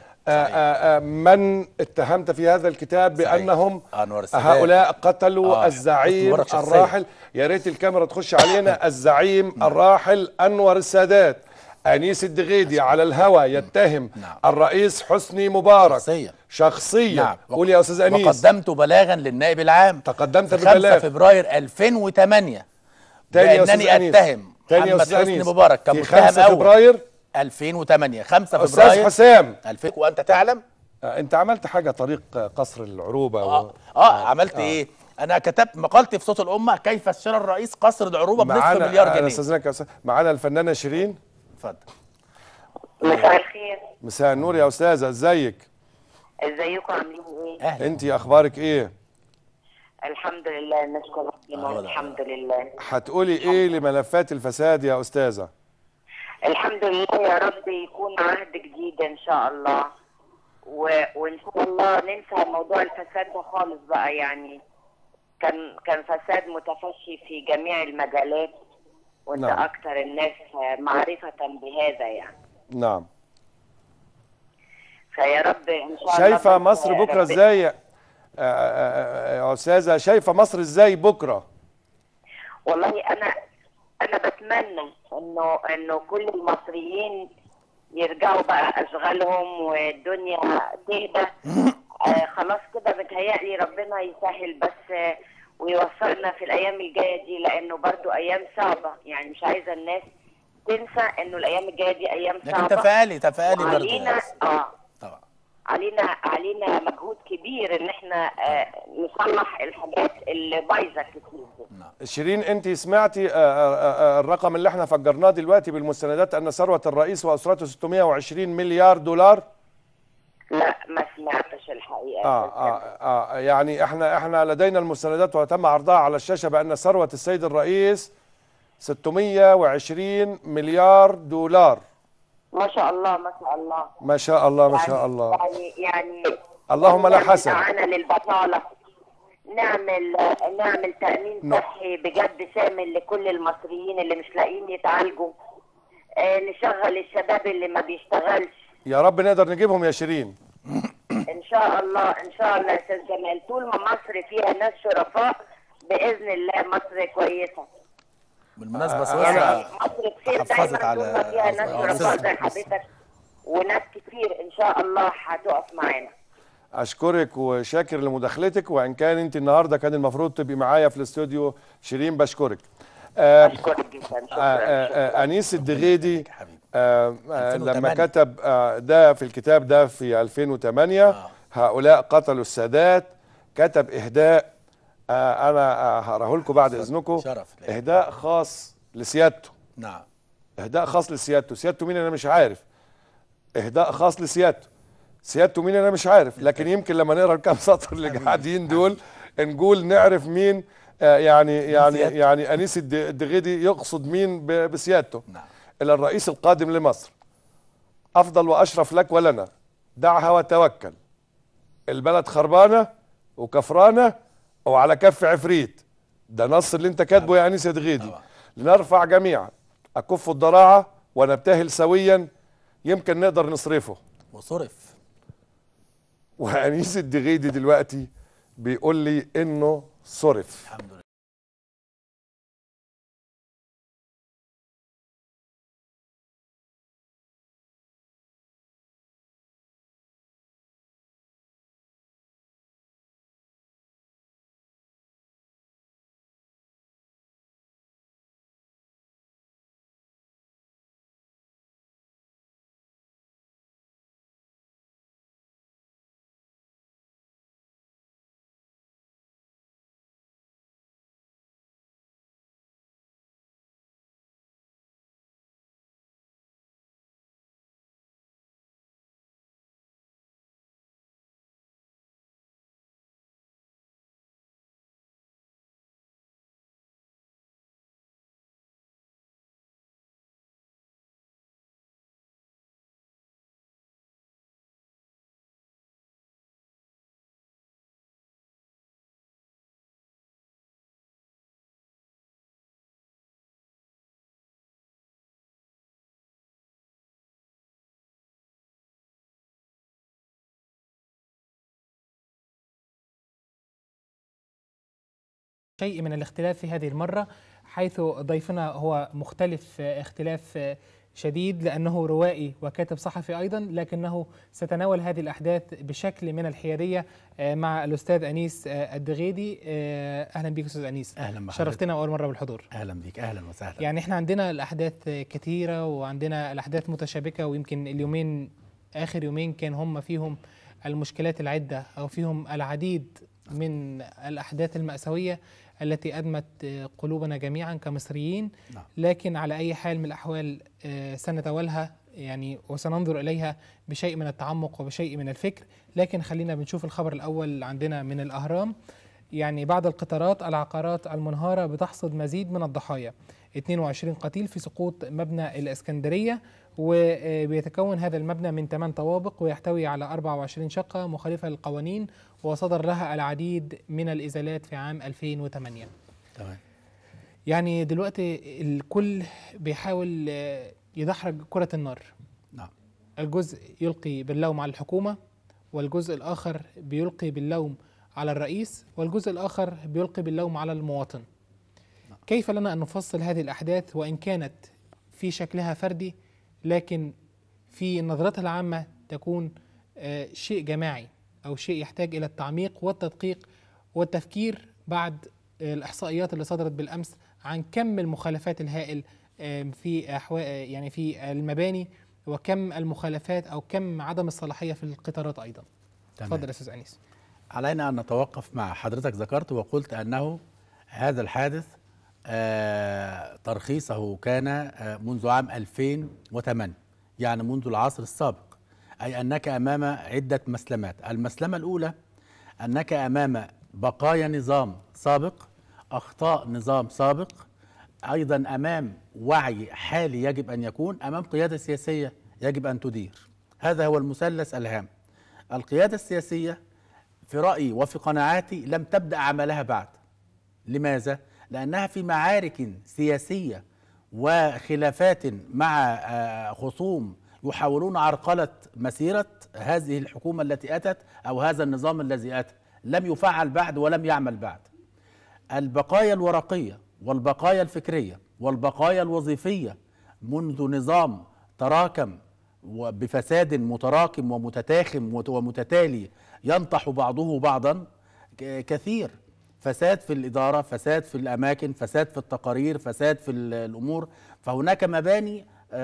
من اتهمت في هذا الكتاب بانهم هؤلاء قتلوا الزعيم الراحل. يا ريت الكاميرا تخش علينا. الزعيم الراحل انور السادات أنيس الدغيدي على الهوى يتهم الرئيس حسني مبارك شخصيا. نعم. قول يا أستاذ أنيس. وقدمت بلاغا للنائب العام. تقدمت ببلاغ 5 فبراير 2008 بأنني أتهم محمد حسني مبارك كمتهم في 5 فبراير 2008. 5 فبراير أستاذ حسام 2000. وأنت تعلم أنت عملت حاجة طريق قصر العروبة. عملت إيه؟ أنا كتبت مقالتي في صوت الأمة كيف اشترى الرئيس قصر العروبة بنصف مليار جنيه. أستاذنك معانا الفنانة شيرين. اتفضل. مساء الخير. مساء النور يا أستاذة، ازيك؟ ازيكم عاملين ايه؟ أهلا. أنت أخبارك إيه؟ الحمد لله نشكر ربنا الحمد لله. هتقولي إيه لملفات الفساد يا أستاذة؟ الحمد لله يا رب يكون عهد جديد ان شاء الله، وان شاء الله ننسى موضوع الفساد ده خالص بقى. يعني كان فساد متفشي في جميع المجالات، وانت نعم. اكثر الناس معرفة بهذا يعني. نعم. فيا رب ان شاء الله. شايفه مصر بكره ازاي يا استاذه؟ شايفه مصر ازاي بكره؟ والله انا بتمنى انه كل المصريين يرجعوا بقى اشغالهم والدنيا تهدى. خلاص كده متهيألي ربنا يسهل بس ويوفقنا في الايام الجايه دي، لانه برضو ايام صعبه. يعني مش عايزه الناس تنسى انه الايام الجايه دي ايام صعبه. لكن تفائلي برضو علينا طبعا علينا مجهود كبير ان احنا نصلح الحاجات اللي بايظه كتير. شيرين، انت سمعتي الرقم اللي احنا فجرناه دلوقتي بالمستندات ان ثروه الرئيس واسرته 620 مليار دولار؟ لا ما سمعتش الحقيقه. يعني احنا لدينا المستندات وتم عرضها على الشاشه بان ثروه السيد الرئيس 620 مليار دولار. ما شاء الله ما شاء الله ما شاء الله ما شاء الله. يعني اللهم لا حسن. نعمل للبطاله، نعمل تامين صحي بجد شامل لكل المصريين اللي مش لاقيين يتعالجوا. نشغل الشباب اللي ما بيشتغلش. يا رب نقدر نجيبهم يا شيرين. ان شاء الله ان شاء الله يا استاذ جمال. طول ما مصر فيها ناس شرفاء باذن الله مصر كويسه. بالمناسبه مصر كتير دايما طول ما فيها ناس شرفاء زي حضرتك وناس كتير ان شاء الله هتقف معانا. اشكرك وشاكر لمداخلتك، وان كان انت النهارده كان المفروض تبقي معايا في الاستوديو. شيرين بشكرك. اشكرك جدا. شكرا. انيس الدغيدي لما كتب ده في الكتاب ده في 2008 هؤلاء قتلوا السادات، كتب اهداء انا هقراه لكم بعد اذنكم. اهداء خاص لسيادته. نعم. اهداء خاص لسيادته. سيادته مين انا مش عارف. اهداء خاص لسيادته. سيادته مين انا مش عارف، لكن يمكن لما نقرا الكام سطر اللي قاعدين دول نقول نعرف مين. يعني انيس الدغيدي يقصد مين بسيادته. نعم. الى الرئيس القادم لمصر: افضل واشرف لك ولنا، دعها وتوكل. البلد خربانه وكفرانه وعلى كف عفريت. ده نص اللي انت كاتبه يا انيس الدغيدي. لنرفع جميعا اكف الضراعه ونبتهل سويا، يمكن نقدر نصرفه. وصرف. وانيس الدغيدي دلوقتي بيقول لي انه صرف. الحمد لله. شيء من الاختلاف في هذه المرة، حيث ضيفنا هو مختلف اختلاف شديد لأنه روائي وكاتب صحفي أيضا، لكنه ستناول هذه الأحداث بشكل من الحيادية مع الأستاذ أنيس الدغيدي. أهلا بك أستاذ أنيس. أهلا بحضرتك. شرفتنا أول مرة بالحضور. أهلا بك. أهلا وسهلا. يعني إحنا عندنا الأحداث كثيرة وعندنا الأحداث متشابكة، ويمكن اليومين آخر يومين كان هم فيهم المشكلات العدة أو فيهم العديد من الأحداث المأساوية التي أدمت قلوبنا جميعا كمصريين. لكن على أي حال من الأحوال سنتولها يعني وسننظر إليها بشيء من التعمق وبشيء من الفكر. لكن خلينا بنشوف الخبر الأول عندنا من الأهرام. يعني بعد القطارات العقارات المنهارة بتحصد مزيد من الضحايا. 22 قتيل في سقوط مبنى الإسكندرية، وبيتكون هذا المبنى من 8 طوابق ويحتوي على 24 شقة مخالفة للقوانين، وصدر لها العديد من الإزالات في عام 2008. تمام. يعني دلوقتي الكل بيحاول يدحرج كرة النار. نعم. الجزء يلقي باللوم على الحكومة، والجزء الآخر بيلقي باللوم على الرئيس، والجزء الآخر بيلقي باللوم على المواطن. كيف لنا أن نفصل هذه الأحداث وإن كانت في شكلها فردي، لكن في نظرتها العامة تكون شيء جماعي أو شيء يحتاج إلى التعميق والتدقيق والتفكير بعد الإحصائيات اللي صدرت بالأمس عن كم المخالفات الهائل في يعني في المباني، وكم المخالفات أو كم عدم الصلاحية في القطارات أيضا. تفضل يا أستاذ أنيس. علينا أن نتوقف مع حضرتك. ذكرت وقلت أنه هذا الحادث ترخيصه كان منذ عام 2008، يعني منذ العصر السابق، أي أنك أمام عدة مسلمات. المسلمة الأولى أنك أمام بقايا نظام سابق، أخطاء نظام سابق، أيضا أمام وعي حالي يجب أن يكون، أمام قيادة سياسية يجب أن تدير. هذا هو المثلث الهام. القيادة السياسية في رأيي وفي قناعاتي لم تبدأ عملها بعد. لماذا؟ لأنها في معارك سياسية وخلافات مع خصوم يحاولون عرقلة مسيرة هذه الحكومة التي أتت أو هذا النظام الذي أتى. لم يفعل بعد ولم يعمل بعد. البقايا الورقية والبقايا الفكرية والبقايا الوظيفية منذ نظام تراكم بفساد متراكم ومتتاخم ومتتالي ينطح بعضه بعضا كثير. فساد في الإدارة، فساد في الأماكن، فساد في التقارير، فساد في الأمور. فهناك مباني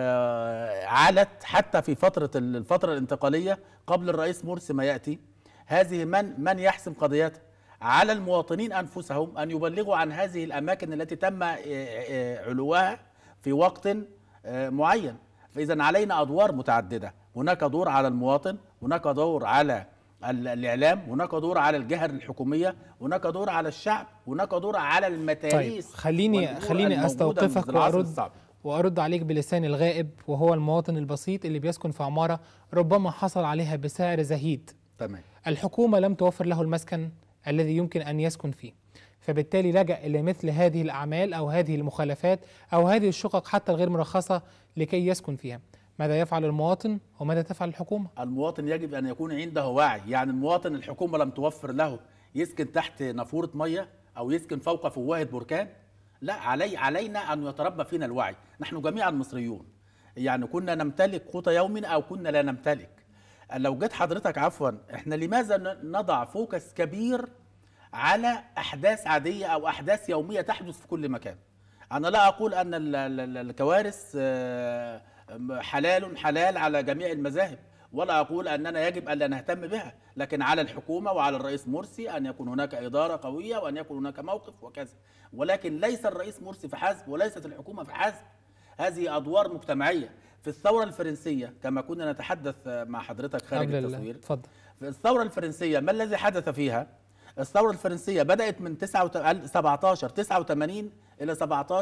علت حتى في الفترة الانتقالية قبل الرئيس مرسي ما يأتي. هذه من يحسم قضيتها؟ على المواطنين أنفسهم أن يبلغوا عن هذه الأماكن التي تم علوها في وقت معين. فإذا علينا أدوار متعددة. هناك دور على المواطن، هناك دور على الإعلام، هناك دور على الجهة الحكومية، هناك دور على الشعب، هناك دور على المتاريس. طيب خليني أستوقفك وأرد عليك بلسان الغائب، وهو المواطن البسيط اللي بيسكن في عمارة ربما حصل عليها بسعر زهيد. تمام. الحكومة لم توفر له المسكن الذي يمكن أن يسكن فيه، فبالتالي لجأ إلى مثل هذه الأعمال أو هذه المخالفات أو هذه الشقق حتى الغير مرخصة لكي يسكن فيها. ماذا يفعل المواطن وماذا تفعل الحكومة؟ المواطن يجب أن يكون عنده وعي. يعني المواطن الحكومة لم توفر له يسكن تحت نافورة مية أو يسكن فوق فوهة بركان. لا، علينا أن يتربى فينا الوعي. نحن جميعا مصريون، يعني كنا نمتلك قوت يومنا أو كنا لا نمتلك. لو جيت حضرتك عفوا، احنا لماذا نضع فوكس كبير على أحداث عادية أو أحداث يومية تحدث في كل مكان؟ أنا لا أقول أن الكوارث حلال على جميع المذاهب، ولا أقول أننا يجب أن لا نهتم بها، لكن على الحكومة وعلى الرئيس مرسي أن يكون هناك إدارة قوية وأن يكون هناك موقف وكذا. ولكن ليس الرئيس مرسي فحسب وليست الحكومة فحسب. هذه أدوار مجتمعية. في الثورة الفرنسية كما كنا نتحدث مع حضرتك خارج التصوير، اتفضل. في الثورة الفرنسية ما الذي حدث فيها؟ الثورة الفرنسية بدأت من 1789 إلى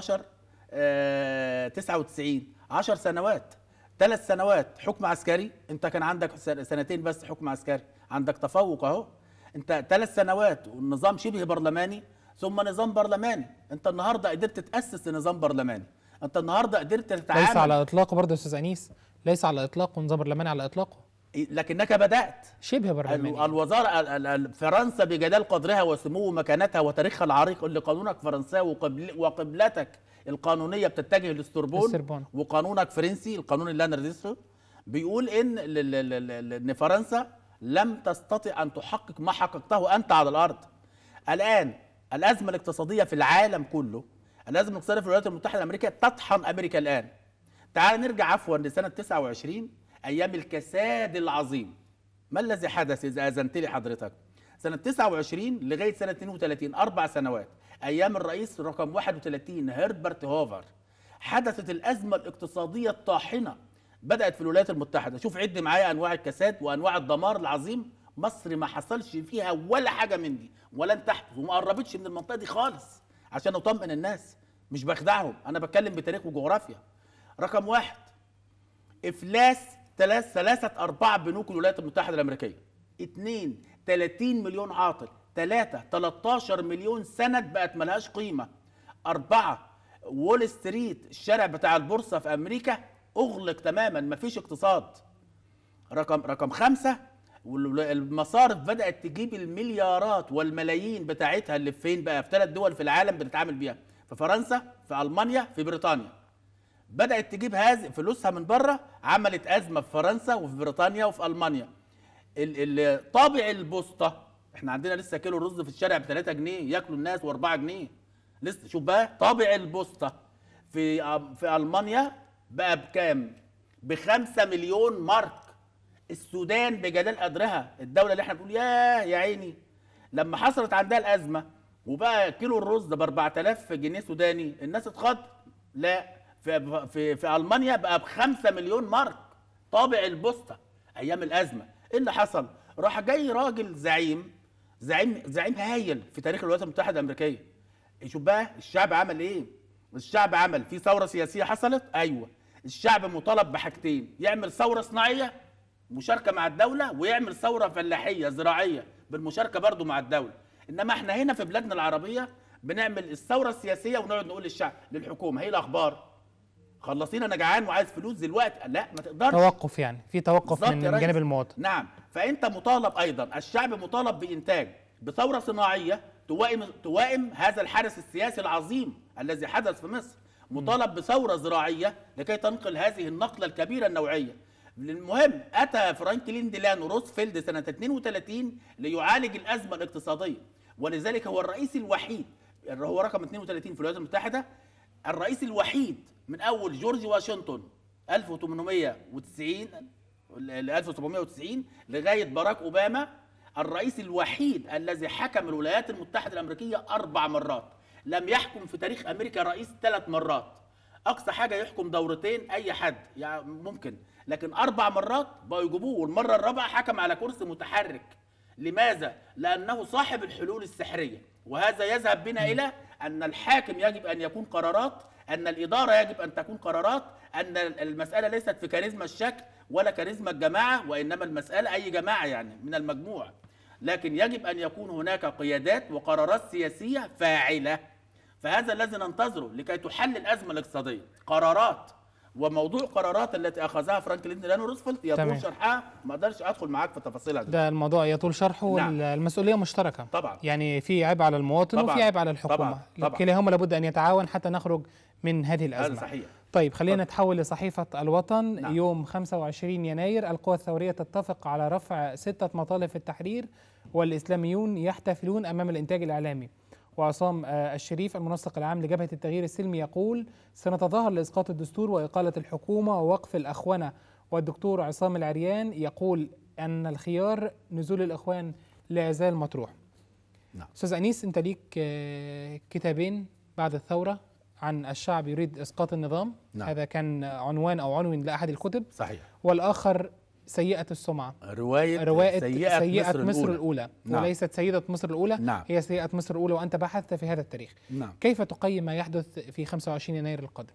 1799، 10 سنوات، 3 سنوات حكم عسكري. أنت كان عندك سنتين بس حكم عسكري، عندك تفوق أهو. أنت 3 سنوات والنظام شبه برلماني ثم نظام برلماني. أنت النهاردة قدرت تأسس نظام برلماني. أنت النهاردة قدرت تتعامل. ليس على إطلاقه برضه يا أستاذ أنيس، ليس على إطلاقه نظام برلماني على إطلاقه، لكنك بدأت شبه برلماني. الوزارة فرنسا بجلال قدرها وسمو مكانتها وتاريخها العريق اللي قانونك فرنساوي وقبلتك القانونية بتتجه للسوربون، وقانونك فرنسي القانون اللي أنا ردسته بيقول إن فرنسا لم تستطع أن تحقق ما حققته أنت على الأرض. الآن الأزمة الاقتصادية في العالم كله، الأزمة الاقتصادية في الولايات المتحدة الأمريكية تطحن أمريكا الآن. تعال نرجع عفوا لسنة 29 أيام الكساد العظيم. ما الذي حدث إذا أذنت لي حضرتك؟ سنة 29 لغاية سنة 32، 4 سنوات، أيام الرئيس رقم 31 هربرت هوفر، حدثت الأزمة الاقتصادية الطاحنة. بدأت في الولايات المتحدة. شوف عد معايا أنواع الكساد وأنواع الدمار العظيم مصر ما حصلش فيها ولا حاجه من دي ولا تحت، وما قربتش من المنطقه دي خالص، عشان اطمئن الناس، مش بخدعهم، انا بتكلم بتاريخ وجغرافيا. رقم 1، افلاس 3 بنوك الولايات المتحده الامريكيه. 2 30 مليون عاطل. 3 13 مليون سند بقت ملهاش قيمه. 4 وول ستريت، الشارع بتاع البورصه في امريكا اغلق تماما، مفيش اقتصاد. رقم 5، المصارف بدات تجيب المليارات والملايين بتاعتها اللي فين بقى؟ في 3 دول في العالم بتتعامل بيها، في فرنسا، في المانيا، في بريطانيا. بدات تجيب هذه فلوسها من بره، عملت ازمه في فرنسا وفي بريطانيا وفي المانيا. طابع البوسطه، احنا عندنا لسه كيلو رز في الشارع ب 3 جنيه ياكلوا الناس و4 جنيه لسه. شوف بقى طابع البوسطه في المانيا بقى بكام؟ ب5 مليون مارك. السودان بجلال قدرها، الدوله اللي احنا بنقول يا عيني لما حصلت عندها الازمه وبقى كيلو الرز ب 4000 جنيه سوداني، الناس اتخض. لا، في المانيا بقى ب5 مليون مارك طابع البوسطه ايام الازمه. ايه اللي حصل؟ راح جاي راجل زعيم هايل في تاريخ الولايات المتحده الامريكيه. شوف بقى الشعب عمل ايه؟ الشعب عمل في ثوره سياسيه حصلت، ايوه الشعب مطالب بحاجتين: يعمل ثوره صناعيه مشاركه مع الدوله، ويعمل ثوره فلاحيه زراعيه بالمشاركه برضو مع الدوله. انما احنا هنا في بلادنا العربيه بنعمل الثوره السياسيه ونقعد نقول للشعب للحكومه: هي الاخبار خلصينا، انا جعان وعايز فلوس دلوقتي. لا، ما تقدرش. توقف، يعني في توقف من جانب المواطن. نعم، فانت مطالب ايضا، الشعب مطالب بانتاج بثوره صناعيه توائم هذا الحدث السياسي العظيم الذي حدث في مصر. مطالب بثوره زراعيه لكي تنقل هذه النقله الكبيره النوعيه. المهم اتى فرانكلين ديلانو روزفلت سنه 32 ليعالج الازمه الاقتصاديه، ولذلك هو الرئيس الوحيد، هو رقم 32 في الولايات المتحده، الرئيس الوحيد من اول جورج واشنطن 1890 ل 1790 لغايه باراك اوباما، الرئيس الوحيد الذي حكم الولايات المتحده الامريكيه 4 مرات. لم يحكم في تاريخ امريكا رئيس 3 مرات. اقصى حاجه يحكم دورتين اي حد يعني ممكن، لكن 4 مرات بقوا يجيبوه، والمره الرابعه حكم على كرسي متحرك. لماذا؟ لانه صاحب الحلول السحريه، وهذا يذهب بنا الى ان الحاكم يجب ان يكون قرارات، ان الاداره يجب ان تكون قرارات، ان المساله ليست في كاريزما الشكل ولا كاريزما الجماعه، وانما المساله اي جماعه يعني من المجموع. لكن يجب ان يكون هناك قيادات وقرارات سياسيه فاعله، فهذا الذي ننتظره لكي تحل الازمه الاقتصاديه. قرارات، وموضوع قرارات التي اخذها فرانكلين ديلانو روزفلت يطول شرحها، ما اقدرش ادخل معاك في تفاصيلها ده الموضوع يطول شرحه. نعم. والمسؤوليه مشتركه طبعا، يعني في عبء على المواطن طبعًا. وفي عبء على الحكومه طبعًا. كلاهما لابد ان يتعاون حتى نخرج من هذه الازمه. هذا صحيح. طيب خلينا نتحول لصحيفه الوطن. نعم. يوم 25 يناير القوى الثوريه تتفق على رفع 6 مطالب في التحرير، والاسلاميون يحتفلون امام الانتاج الاعلامي. وعصام الشريف المنسق العام لجبهة التغيير السلمي يقول: سنتظاهر لإسقاط الدستور وإقالة الحكومة ووقف الأخونة. والدكتور عصام العريان يقول أن الخيار نزول الإخوان لا يزال مطروح. نعم. أستاذ أنيس، أنت ليك كتابين بعد الثورة عن الشعب يريد إسقاط النظام. نعم. هذا كان عنوان أو عنوان لأحد الكتب. صحيح. والآخر سيئة السمعة، رواية سيئة مصر الأولى. نعم. وليست سيدة مصر الأولى. نعم. هي سيئة مصر الأولى، وأنت بحثت في هذا التاريخ. نعم. كيف تقيم ما يحدث في 25 يناير القادم؟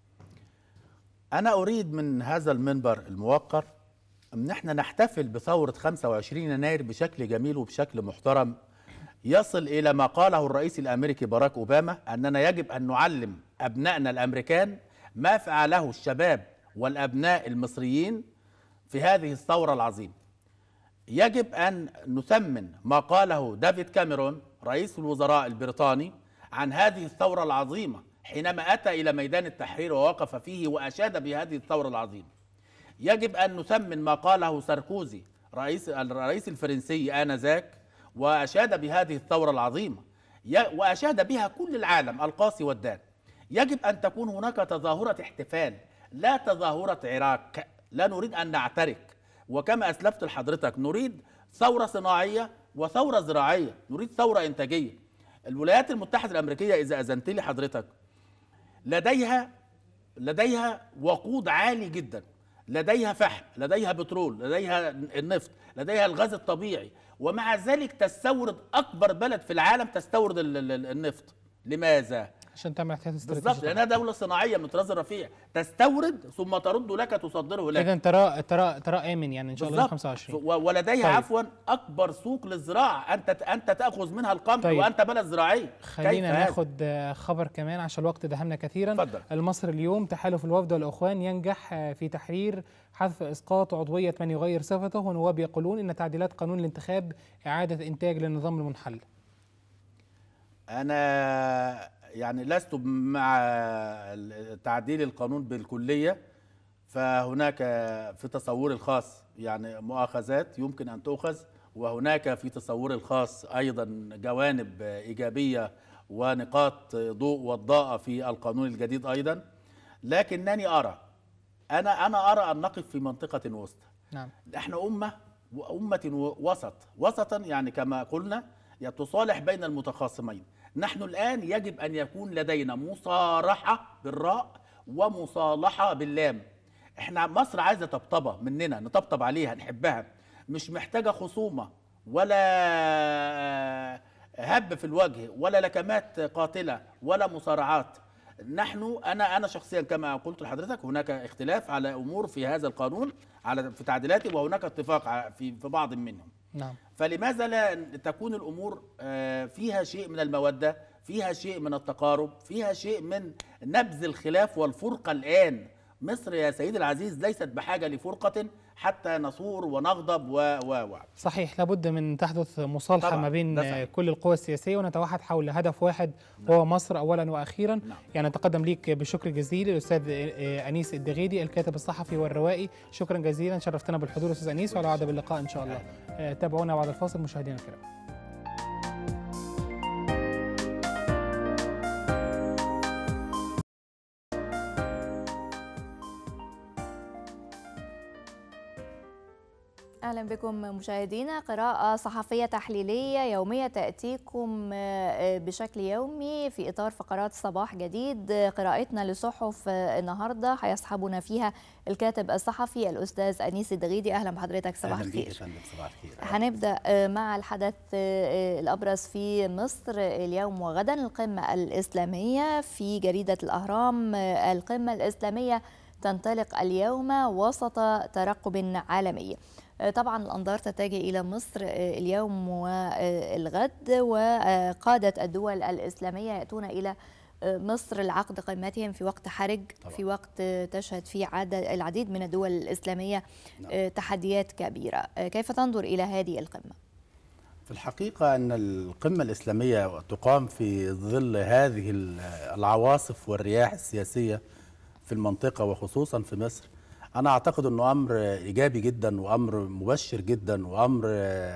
أنا أريد من هذا المنبر الموقر أن احنا نحتفل بثورة 25 يناير بشكل جميل وبشكل محترم، يصل إلى ما قاله الرئيس الأمريكي باراك أوباما: أننا يجب أن نعلم أبنائنا الأمريكان ما فعله الشباب والأبناء المصريين في هذه الثورة العظيمة. يجب أن نثمن ما قاله ديفيد كاميرون رئيس الوزراء البريطاني عن هذه الثورة العظيمة حينما أتى إلى ميدان التحرير ووقف فيه وأشاد بهذه الثورة العظيمة. يجب أن نثمن ما قاله ساركوزي الرئيس الفرنسي آنذاك وأشاد بهذه الثورة العظيمة، وأشاد بها كل العالم القاسي والدان. يجب أن تكون هناك تظاهرة احتفال، لا تظاهرة عراك. لا نريد أن نعترك، وكما أسلفت لحضرتك نريد ثورة صناعية وثورة زراعية، نريد ثورة إنتاجية. الولايات المتحدة الأمريكية إذا أذنت لي حضرتك لديها وقود عالي جدا. لديها فحم، لديها بترول، لديها النفط، لديها الغاز الطبيعي، ومع ذلك تستورد أكبر بلد في العالم تستورد النفط. لماذا؟ عشان تعمل احتياطي استراتيجي. بالظبط، لأنها دولة صناعية من الطراز الرفيع، تستورد ثم ترد لك تصدره لك. إذا ترى آمن يعني إن شاء الله 25. ولديها طيب. عفوا أكبر سوق للزراعة، أنت تأخذ منها القمح. طيب. وأنت بلد زراعي. خلينا ناخد خبر كمان عشان الوقت دهمنا كثيرا. فضل. المصري اليوم: تحالف الوفد والأخوان ينجح في تحرير حذف إسقاط عضوية من يغير صفته، ونواب يقولون إن تعديلات قانون الانتخاب إعادة إنتاج للنظام المنحل. أنا يعني لست مع تعديل القانون بالكلية، فهناك في تصوري الخاص يعني مؤاخذات يمكن أن تؤخذ، وهناك في تصوري الخاص أيضا جوانب إيجابية ونقاط ضوء وضاءة في القانون الجديد أيضا، لكنني أرى أنا أرى أن نقف في منطقة وسطى. نعم. نحن أمة وسطا يعني كما قلنا تصالح بين المتخاصمين. نحن الآن يجب أن يكون لدينا مصارحة بالراء ومصالحة باللام. احنا مصر عايزة طبطبة مننا، نطبطب عليها نحبها، مش محتاجة خصومة ولا هب في الوجه ولا لكمات قاتلة ولا مصارعات. نحن أنا شخصيا كما قلت لحضرتك هناك اختلاف على أمور في هذا القانون في تعديلاته، وهناك اتفاق في بعض منهم. نعم. فلماذا لا تكون الأمور فيها شيء من المودة، فيها شيء من التقارب، فيها شيء من نبذ الخلاف والفرقة. الآن مصر يا سيدي العزيز ليست بحاجة لفرقة حتى نثور ونغضب صحيح، لابد من تحدث مصالحة ما بين كل القوى السياسية ونتوحد حول هدف واحد وهو مصر أولا وأخيرا. يعني نتقدم ليك بشكر جزيل الأستاذ أنيس الدغيدي الكاتب الصحفي والروائي. شكرا جزيلا، شرفتنا بالحضور أستاذ أنيس، وعلى وعد باللقاء إن شاء الله. تابعونا بعد الفاصل مشاهدينا الكرام. أهلا بكم مشاهدينا. قراءة صحفية تحليلية يومية تأتيكم بشكل يومي في إطار فقرات صباح جديد. قراءتنا لصحف النهاردة هيصحبنا فيها الكاتب الصحفي الأستاذ أنيس الدغيدي. أهلا بحضرتك، صباح الخير. صباح الخير. هنبدأ مع الحدث الأبرز في مصر اليوم وغدا. القمة الإسلامية في جريدة الأهرام: القمة الإسلامية تنطلق اليوم وسط ترقب عالمي. طبعا الأنظار تتجه إلى مصر اليوم والغد، وقادة الدول الإسلامية يأتون إلى مصر لعقد قمتهم في وقت حرج طبعا. في وقت تشهد فيه العديد من الدول الإسلامية تحديات كبيرة. كيف تنظر إلى هذه القمة؟ في الحقيقة أن القمة الإسلامية تقام في ظل هذه العواصف والرياح السياسية في المنطقة وخصوصا في مصر. أنا أعتقد أنه أمر إيجابي جدا وأمر مبشر جدا وأمر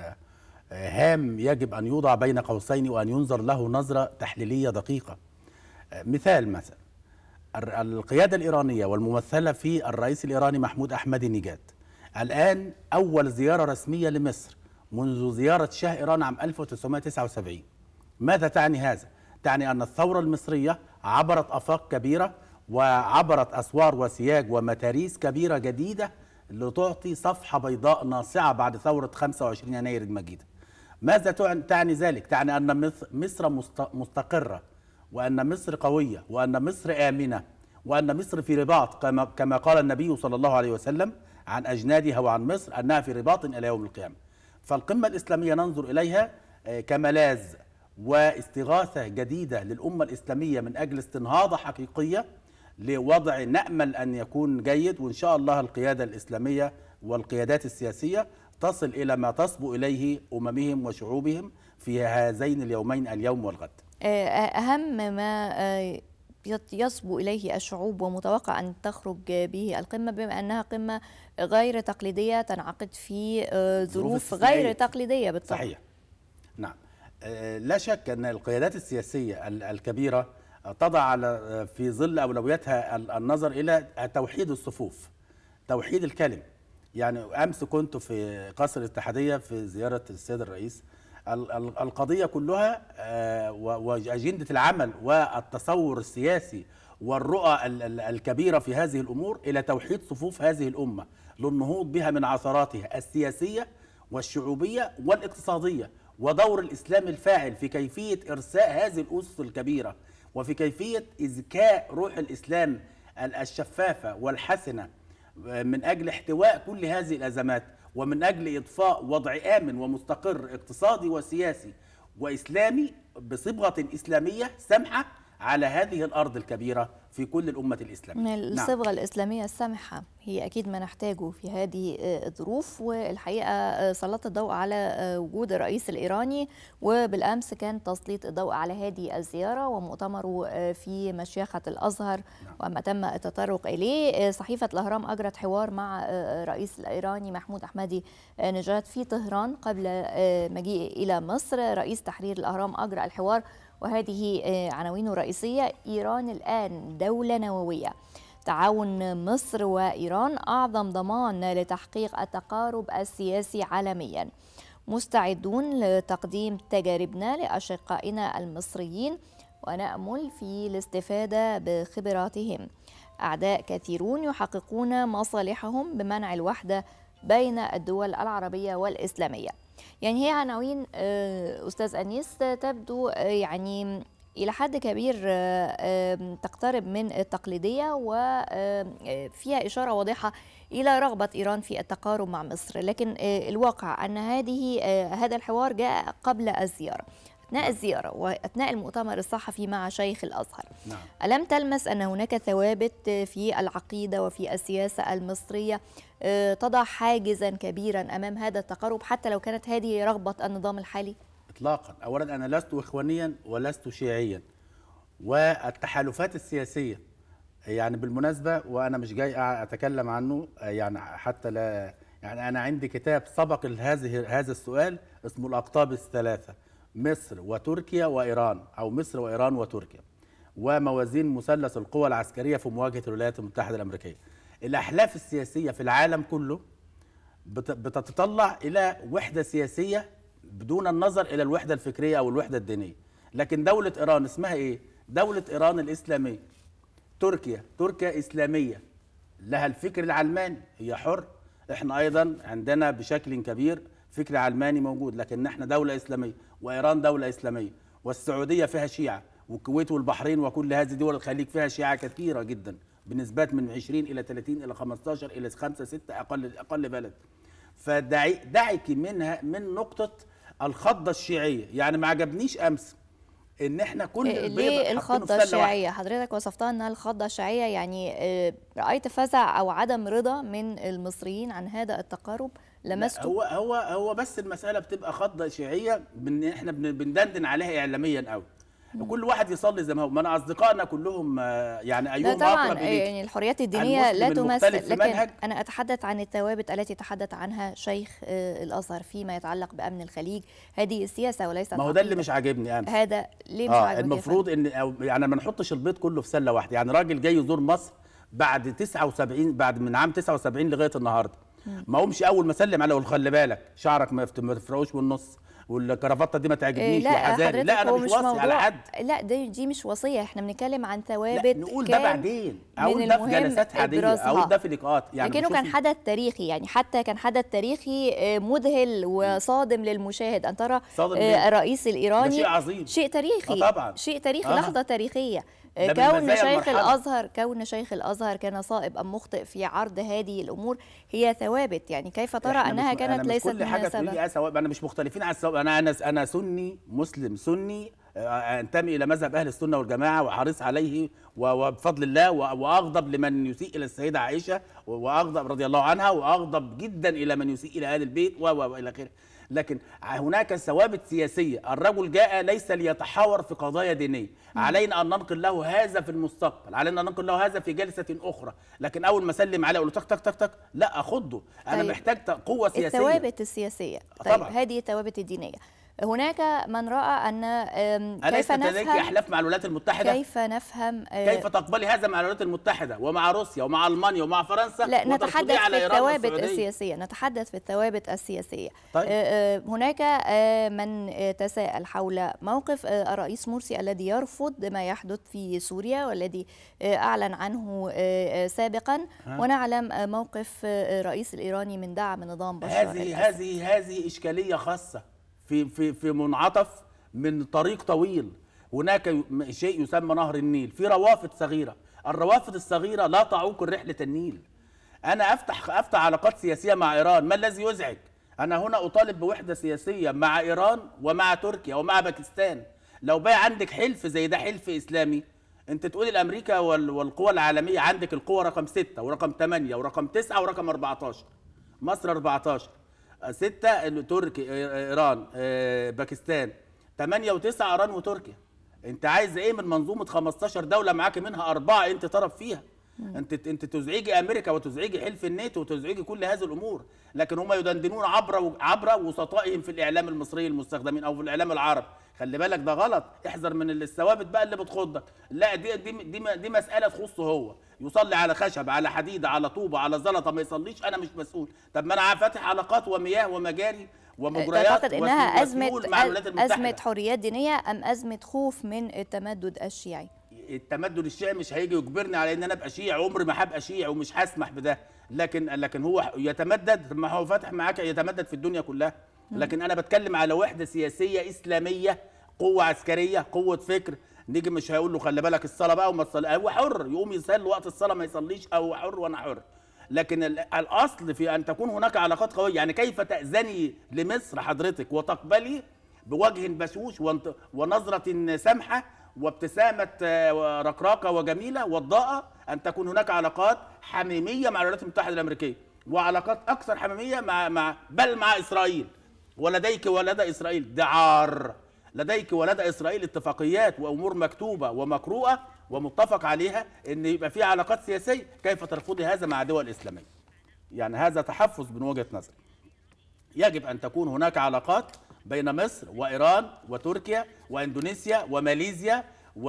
هام يجب أن يوضع بين قوسين وأن ينظر له نظرة تحليلية دقيقة. مثلا القيادة الإيرانية والممثلة في الرئيس الإيراني محمود أحمد نيجاد الآن أول زيارة رسمية لمصر منذ زيارة شاه إيران عام 1979. ماذا تعني هذا؟ تعني أن الثورة المصرية عبرت آفاق كبيرة وعبرت أسوار وسياج ومتاريس كبيرة جديدة لتعطي صفحة بيضاء ناصعة بعد ثورة 25 يناير المجيدة. ماذا تعني ذلك؟ تعني أن مصر مستقرة، وأن مصر قوية، وأن مصر آمنة، وأن مصر في رباط كما قال النبي صلى الله عليه وسلم عن أجنادها وعن مصر أنها في رباط إلى يوم القيامة. فالقمة الإسلامية ننظر إليها كملاذ واستغاثة جديدة للأمة الإسلامية من أجل استنهاضة حقيقية لوضع نأمل أن يكون جيد، وإن شاء الله القيادة الإسلامية والقيادات السياسية تصل إلى ما تصبو إليه أممهم وشعوبهم في هذين اليومين، اليوم والغد. أهم ما يصبو إليه الشعوب ومتوقع أن تخرج به القمة، بما أنها قمة غير تقليدية تنعقد في ظروف غير تقليدية بالطبع. صحيح. نعم، لا شك أن القيادات السياسية الكبيرة تضع في ظل أولوياتها النظر إلى توحيد الصفوف، توحيد الكلم. يعني أمس كنت في قصر الاتحادية في زيارة السيد الرئيس. القضية كلها وأجندة العمل والتصور السياسي والرؤى الكبيرة في هذه الأمور إلى توحيد صفوف هذه الأمة للنهوض بها من عثراتها السياسية والشعوبية والاقتصادية، ودور الإسلام الفاعل في كيفية إرساء هذه الأسس الكبيرة، وفي كيفية إزكاء روح الإسلام الشفافة والحسنة من أجل احتواء كل هذه الأزمات، ومن أجل إضفاء وضع آمن ومستقر اقتصادي وسياسي وإسلامي بصبغة إسلامية سمحة على هذه الأرض الكبيرة في كل الأمة الإسلامية. الصبغة الإسلامية السمحة هي أكيد ما نحتاجه في هذه الظروف، والحقيقة سلط الضوء على وجود الرئيس الإيراني، وبالأمس كان تسليط الضوء على هذه الزيارة ومؤتمره في مشيخة الأزهر وما تم التطرق إليه. صحيفة الأهرام أجرت حوار مع الرئيس الإيراني محمود أحمدي نژاد في طهران قبل مجيئه إلى مصر. رئيس تحرير الأهرام أجرى الحوار وهذه عناوينه الرئيسية: إيران الآن دولة نووية، تعاون مصر وإيران أعظم ضمان لتحقيق التقارب السياسي عالميا، مستعدون لتقديم تجاربنا لأشقائنا المصريين ونأمل في الاستفادة بخبراتهم، أعداء كثيرون يحققون مصالحهم بمنع الوحدة بين الدول العربية والإسلامية. يعني هي عناوين أستاذ أنيس تبدو يعني إلى حد كبير تقترب من التقليدية، وفيها إشارة واضحة إلى رغبة إيران في التقارب مع مصر، لكن الواقع أن هذا الحوار جاء قبل الزيارة، أثناء الزيارة وأثناء المؤتمر الصحفي مع شيخ الأزهر. نعم. ألم تلمس أن هناك ثوابت في العقيدة وفي السياسة المصرية تضع حاجزا كبيرا أمام هذا التقارب حتى لو كانت هذه رغبة النظام الحالي؟ إطلاقا. أولا أنا لست إخوانيا ولست شيعيا، والتحالفات السياسية يعني بالمناسبة وأنا مش جاي أتكلم عنه، يعني حتى لا يعني أنا عندي كتاب سبق هذا السؤال اسمه الأقطاب الثلاثة: مصر وتركيا وإيران، أو مصر وإيران وتركيا، وموازين مثلث القوى العسكرية في مواجهة الولايات المتحدة الأمريكية. الأحلاف السياسية في العالم كله بتتطلع إلى وحدة سياسية بدون النظر إلى الوحدة الفكرية أو الوحدة الدينية. لكن دولة إيران اسمها إيه؟ دولة إيران الإسلامية. تركيا إسلامية، لها الفكر العلماني، هي حر. إحنا أيضا عندنا بشكل كبير فكر علماني موجود، لكن احنا دولة إسلامية، وإيران دولة إسلامية، والسعودية فيها شيعة، والكويت والبحرين وكل هذه دول الخليج فيها شيعة كثيرة جدا بنسبات من 20 إلى 30 إلى 15 إلى 5 6 أقل بلد. فدعك منها من نقطة الخضة الشيعية. يعني ما عجبنيش أمس ان احنا كل ليه الخضة الشيعية؟ حضرتك وصفتها انها الخضة الشيعية، يعني رأيت فزع او عدم رضا من المصريين عن هذا التقارب لمسته؟ هو بس المسألة بتبقى خضة شيعية ان احنا بندندن عليها اعلاميا قوي. كل واحد يصلي زي ما هو، ما انا اصدقائنا كلهم يعني ايهم اقرب اليك. يعني الحريات الدينيه لا تمثل، لكن انا اتحدث عن الثوابت التي تحدث عنها شيخ الازهر فيما يتعلق بامن الخليج. هذه السياسه وليست ما هو ده اللي مش عاجبني امس. هذا ليه مش عاجبني؟ المفروض ان يعني ما نحطش البيض كله في سله واحده. يعني راجل جاي يزور مصر بعد 79، بعد من عام 79 لغايه النهارده، ما قومش اول ما اسلم عليه خلي بالك شعرك ما تفرقوش بالنص والكرافته دي ما تعجبنيش وحذاري. لا انا مش وصي على حد. لا دي مش وصيه، احنا بنتكلم عن ثوابت. نقول ده بعدين، اقول ده في جلسات عاديه، اقول ده في لقاءات. يعني لكنه كان حدث تاريخي، يعني حتى كان حدث تاريخي مذهل وصادم للمشاهد ان ترى الرئيس الايراني. ده شيء عظيم، شيء تاريخي طبعا، شيء تاريخي، لحظه تاريخيه. كون شيخ الازهر كان صائب ام مخطئ في عرض هذه الامور هي ثوابت. يعني كيف ترى انها كانت ليست مناسبه؟ كل حاجه تقولي ثوابت، انا مش مختلفين على الثوابت. انا سني مسلم سني، انتمي الى مذهب اهل السنه والجماعه وحريص عليه وبفضل الله، واغضب لمن يسيء الى السيده عائشه، واغضب رضي الله عنها، واغضب جدا الى من يسيء الى اهل البيت والى اخره. لكن هناك ثوابت سياسيه. الرجل جاء ليس ليتحاور في قضايا دينيه، علينا ان ننقل له هذا في المستقبل، علينا ان ننقل له هذا في جلسه اخرى. لكن اول ما اسلم عليه اقول له تك تك تك لا اخضه. انا محتاج قوه سياسيه. الثوابت السياسيه طيب طبعا. هذه الثوابت الدينيه هناك من رأى أن كيف نفهم أحلاف مع الولايات المتحدة؟ كيف نفهم كيف تقبلي هذا مع الولايات المتحدة ومع روسيا ومع ألمانيا ومع فرنسا؟ لا، نتحدث في الثوابت السياسية، نتحدث في الثوابت السياسية. طيب. هناك من تساءل حول موقف الرئيس مرسي الذي يرفض ما يحدث في سوريا والذي أعلن عنه سابقا، ونعلم موقف الرئيس الإيراني من دعم نظام بشار الأسد. هذه إشكالية خاصة في منعطف من طريق طويل. هناك شيء يسمى نهر النيل، في روافد صغيرة، الروافد الصغيرة لا تعوق رحلة النيل. أنا أفتح علاقات سياسية مع إيران، ما الذي يزعج؟ أنا هنا أطالب بوحدة سياسية مع إيران ومع تركيا ومع باكستان. لو بقى عندك حلف زي ده، حلف إسلامي، أنت تقولي الأمريكا والقوى العالمية، عندك القوة رقم 6 ورقم 8 ورقم 9 ورقم 14، مصر 14، 6 تركيا، إيران، باكستان، 8 و9 إيران وتركيا. أنت عايز إيه من منظومة 15 دولة معاك منها 4 أنت طرف فيها؟ انت تزعجي امريكا وتزعجي حلف الناتو وتزعجي كل هذه الامور، لكن هم يدندنون عبر وسطائهم في الاعلام المصري المستخدمين او في الاعلام العربي. خلي بالك ده غلط، احذر من الثوابت بقى اللي بتخضك. لا، دي مساله تخصه هو، يصلي على خشب، على حديد، على طوبه، على زلطه، ما يصليش انا مش مسؤول. طب ما انا فاتح علاقات ومياه ومجاري ومجريات. تعتقد انها ازمه حريات دينيه ام ازمه خوف من التمدد الشيعي؟ التمدد الشيعي مش هيجي يجبرني على ان انا ابقى شيعي، عمري ما هبقى شيعي ومش هسمح بده. لكن هو يتمدد، ما هو فاتح معاك يتمدد في الدنيا كلها. لكن انا بتكلم على وحده سياسيه اسلاميه، قوه عسكريه، قوه فكر. نيجي مش هيقول له خلي بالك الصلاه بقى وما تصلي، هو حر يقوم يصلي وقت الصلاه ما يصليش، او حر وانا حر. لكن الاصل في ان تكون هناك علاقات قويه. يعني كيف تأذني لمصر حضرتك وتقبلي بوجه بشوش ونظره سمحه وابتسامة رقراقة وجميلة وضاءة أن تكون هناك علاقات حميمية مع الولايات المتحدة الأمريكية، وعلاقات أكثر حميمية بل مع إسرائيل. ولديك ولدى إسرائيل دعار، لديك ولدى إسرائيل اتفاقيات وأمور مكتوبة ومقروءة ومتفق عليها أن يبقى في علاقات سياسية. كيف ترفضي هذا مع دول إسلامية؟ يعني هذا تحفظ من وجهة نظري. يجب أن تكون هناك علاقات بين مصر وإيران وتركيا وإندونيسيا وماليزيا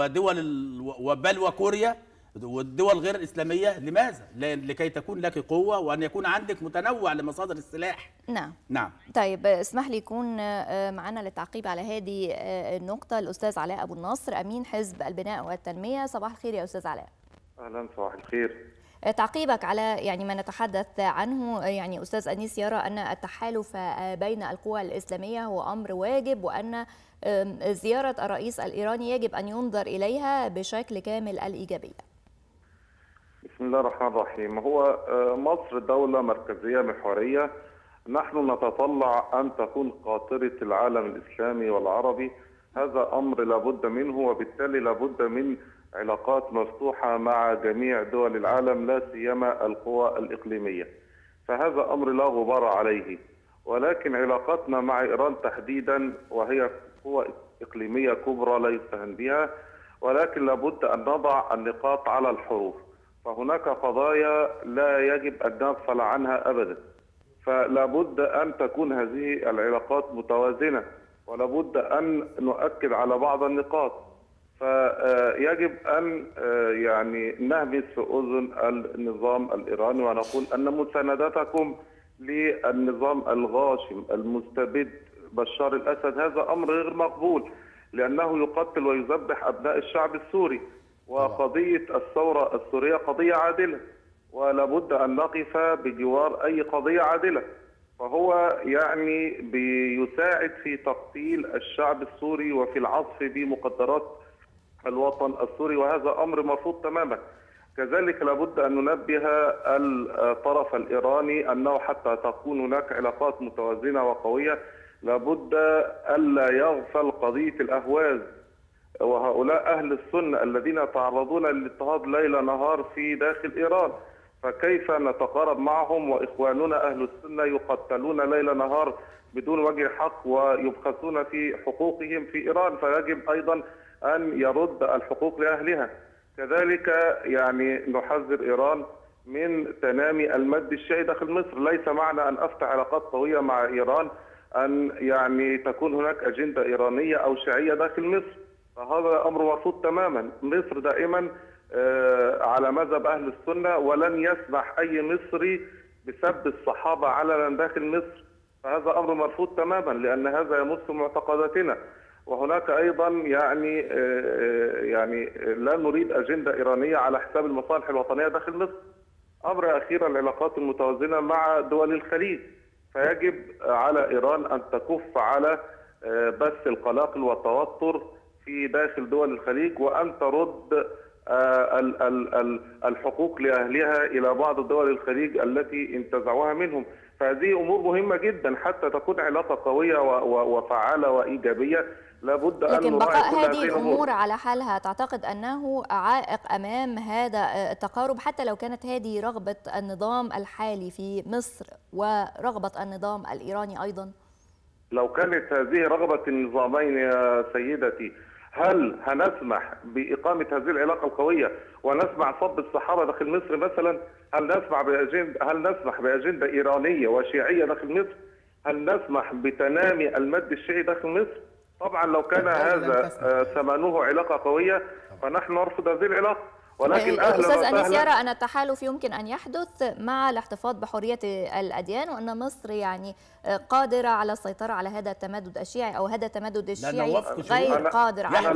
بل وكوريا والدول غير الإسلامية. لماذا؟ لكي تكون لك قوة وأن يكون عندك متنوع لمصادر السلاح. نعم. طيب اسمح لي يكون معنا للتعقيب على هذه النقطة الأستاذ علاء أبو النصر، أمين حزب البناء والتنمية. صباح الخير يا أستاذ علاء. أهلا، صباح الخير. تعقيبك على ما نتحدث عنه، أستاذ أنيس يرى أن التحالف بين القوى الإسلامية هو أمر واجب، وأن زيارة الرئيس الإيراني يجب أن ينظر إليها بشكل كامل الإيجابية. بسم الله الرحمن الرحيم. هو مصر دولة مركزية محورية، نحن نتطلع أن تكون قاطرة العالم الإسلامي والعربي. هذا أمر لابد منه، وبالتالي لابد من علاقات مفتوحة مع جميع دول العالم، لا سيما القوى الإقليمية. فهذا أمر لا غبار عليه. ولكن علاقاتنا مع إيران تحديدا، وهي قوى إقليمية كبرى لا يستهان بها، ولكن لابد أن نضع النقاط على الحروف. فهناك قضايا لا يجب أن نغفل عنها أبدا، فلابد أن تكون هذه العلاقات متوازنة، ولابد أن نؤكد على بعض النقاط. فيجب أن نهمس في أذن النظام الإيراني ونقول أن مساندتكم للنظام الغاشم المستبد بشار الأسد هذا أمر غير مقبول، لأنه يقتل ويذبح أبناء الشعب السوري، وقضية الثورة السورية قضية عادلة، ولابد أن نقف بجوار أي قضية عادلة. فهو بيساعد في تقتيل الشعب السوري وفي العصف بمقدرات الوطن السوري، وهذا أمر مرفوض تماما. كذلك لابد أن ننبه الطرف الإيراني أنه حتى تكون هناك علاقات متوازنة وقوية لابد ألا يغفل قضية الأهواز، وهؤلاء أهل السنة الذين يتعرضون للاضطهاد ليل نهار في داخل إيران. فكيف نتقارب معهم وإخواننا أهل السنة يقتلون ليل نهار بدون وجه حق ويبخسون في حقوقهم في إيران؟ فيجب أيضا أن يرد الحقوق لأهلها. كذلك نحذر إيران من تنامي المد الشيعي داخل مصر. ليس معنى أن أفتح علاقات قوية مع إيران أن يعني تكون هناك أجندة إيرانية أو شيعية داخل مصر، فهذا أمر مرفوض تماما. مصر دائما على مذهب أهل السنة، ولن يسمح أي مصري بسب الصحابة علنا داخل مصر، فهذا أمر مرفوض تماما لأن هذا يمس معتقداتنا. وهناك أيضا يعني لا نريد أجندة إيرانية على حساب المصالح الوطنية داخل مصر. أمر أخيرا العلاقات المتوازنة مع دول الخليج، فيجب على إيران أن تكف على بث القلاقل والتوتر في داخل دول الخليج، وأن ترد الحقوق لأهلها إلى بعض دول الخليج التي انتزعوها منهم. فهذه أمور مهمة جدا حتى تكون علاقة قوية وفعالة وإيجابية. لابد أن لكن بقاء نراعي هذه الأمور على حالها تعتقد أنه عائق أمام هذا التقارب، حتى لو كانت هذه رغبة النظام الحالي في مصر ورغبة النظام الإيراني أيضا؟ لو كانت هذه رغبة النظامين يا سيدتي، هل هنسمح بإقامة هذه العلاقة القوية ونسمع صب الصحابة داخل مصر مثلا؟ هل نسمح بأجندة إيرانية وشيعية داخل مصر؟ هل نسمح بتنامي المد الشيعي داخل مصر؟ طبعا لو كان هذا ثمنه علاقة قوية فنحن نرفض هذه العلاقة. ولكن أستاذ أنيس يرى أن التحالف يمكن أن يحدث مع الاحتفاظ بحرية الأديان، وأن مصر يعني قادرة على السيطرة على هذا التمدد الشيعي أو هذا التمدد الشيعي غير قادر على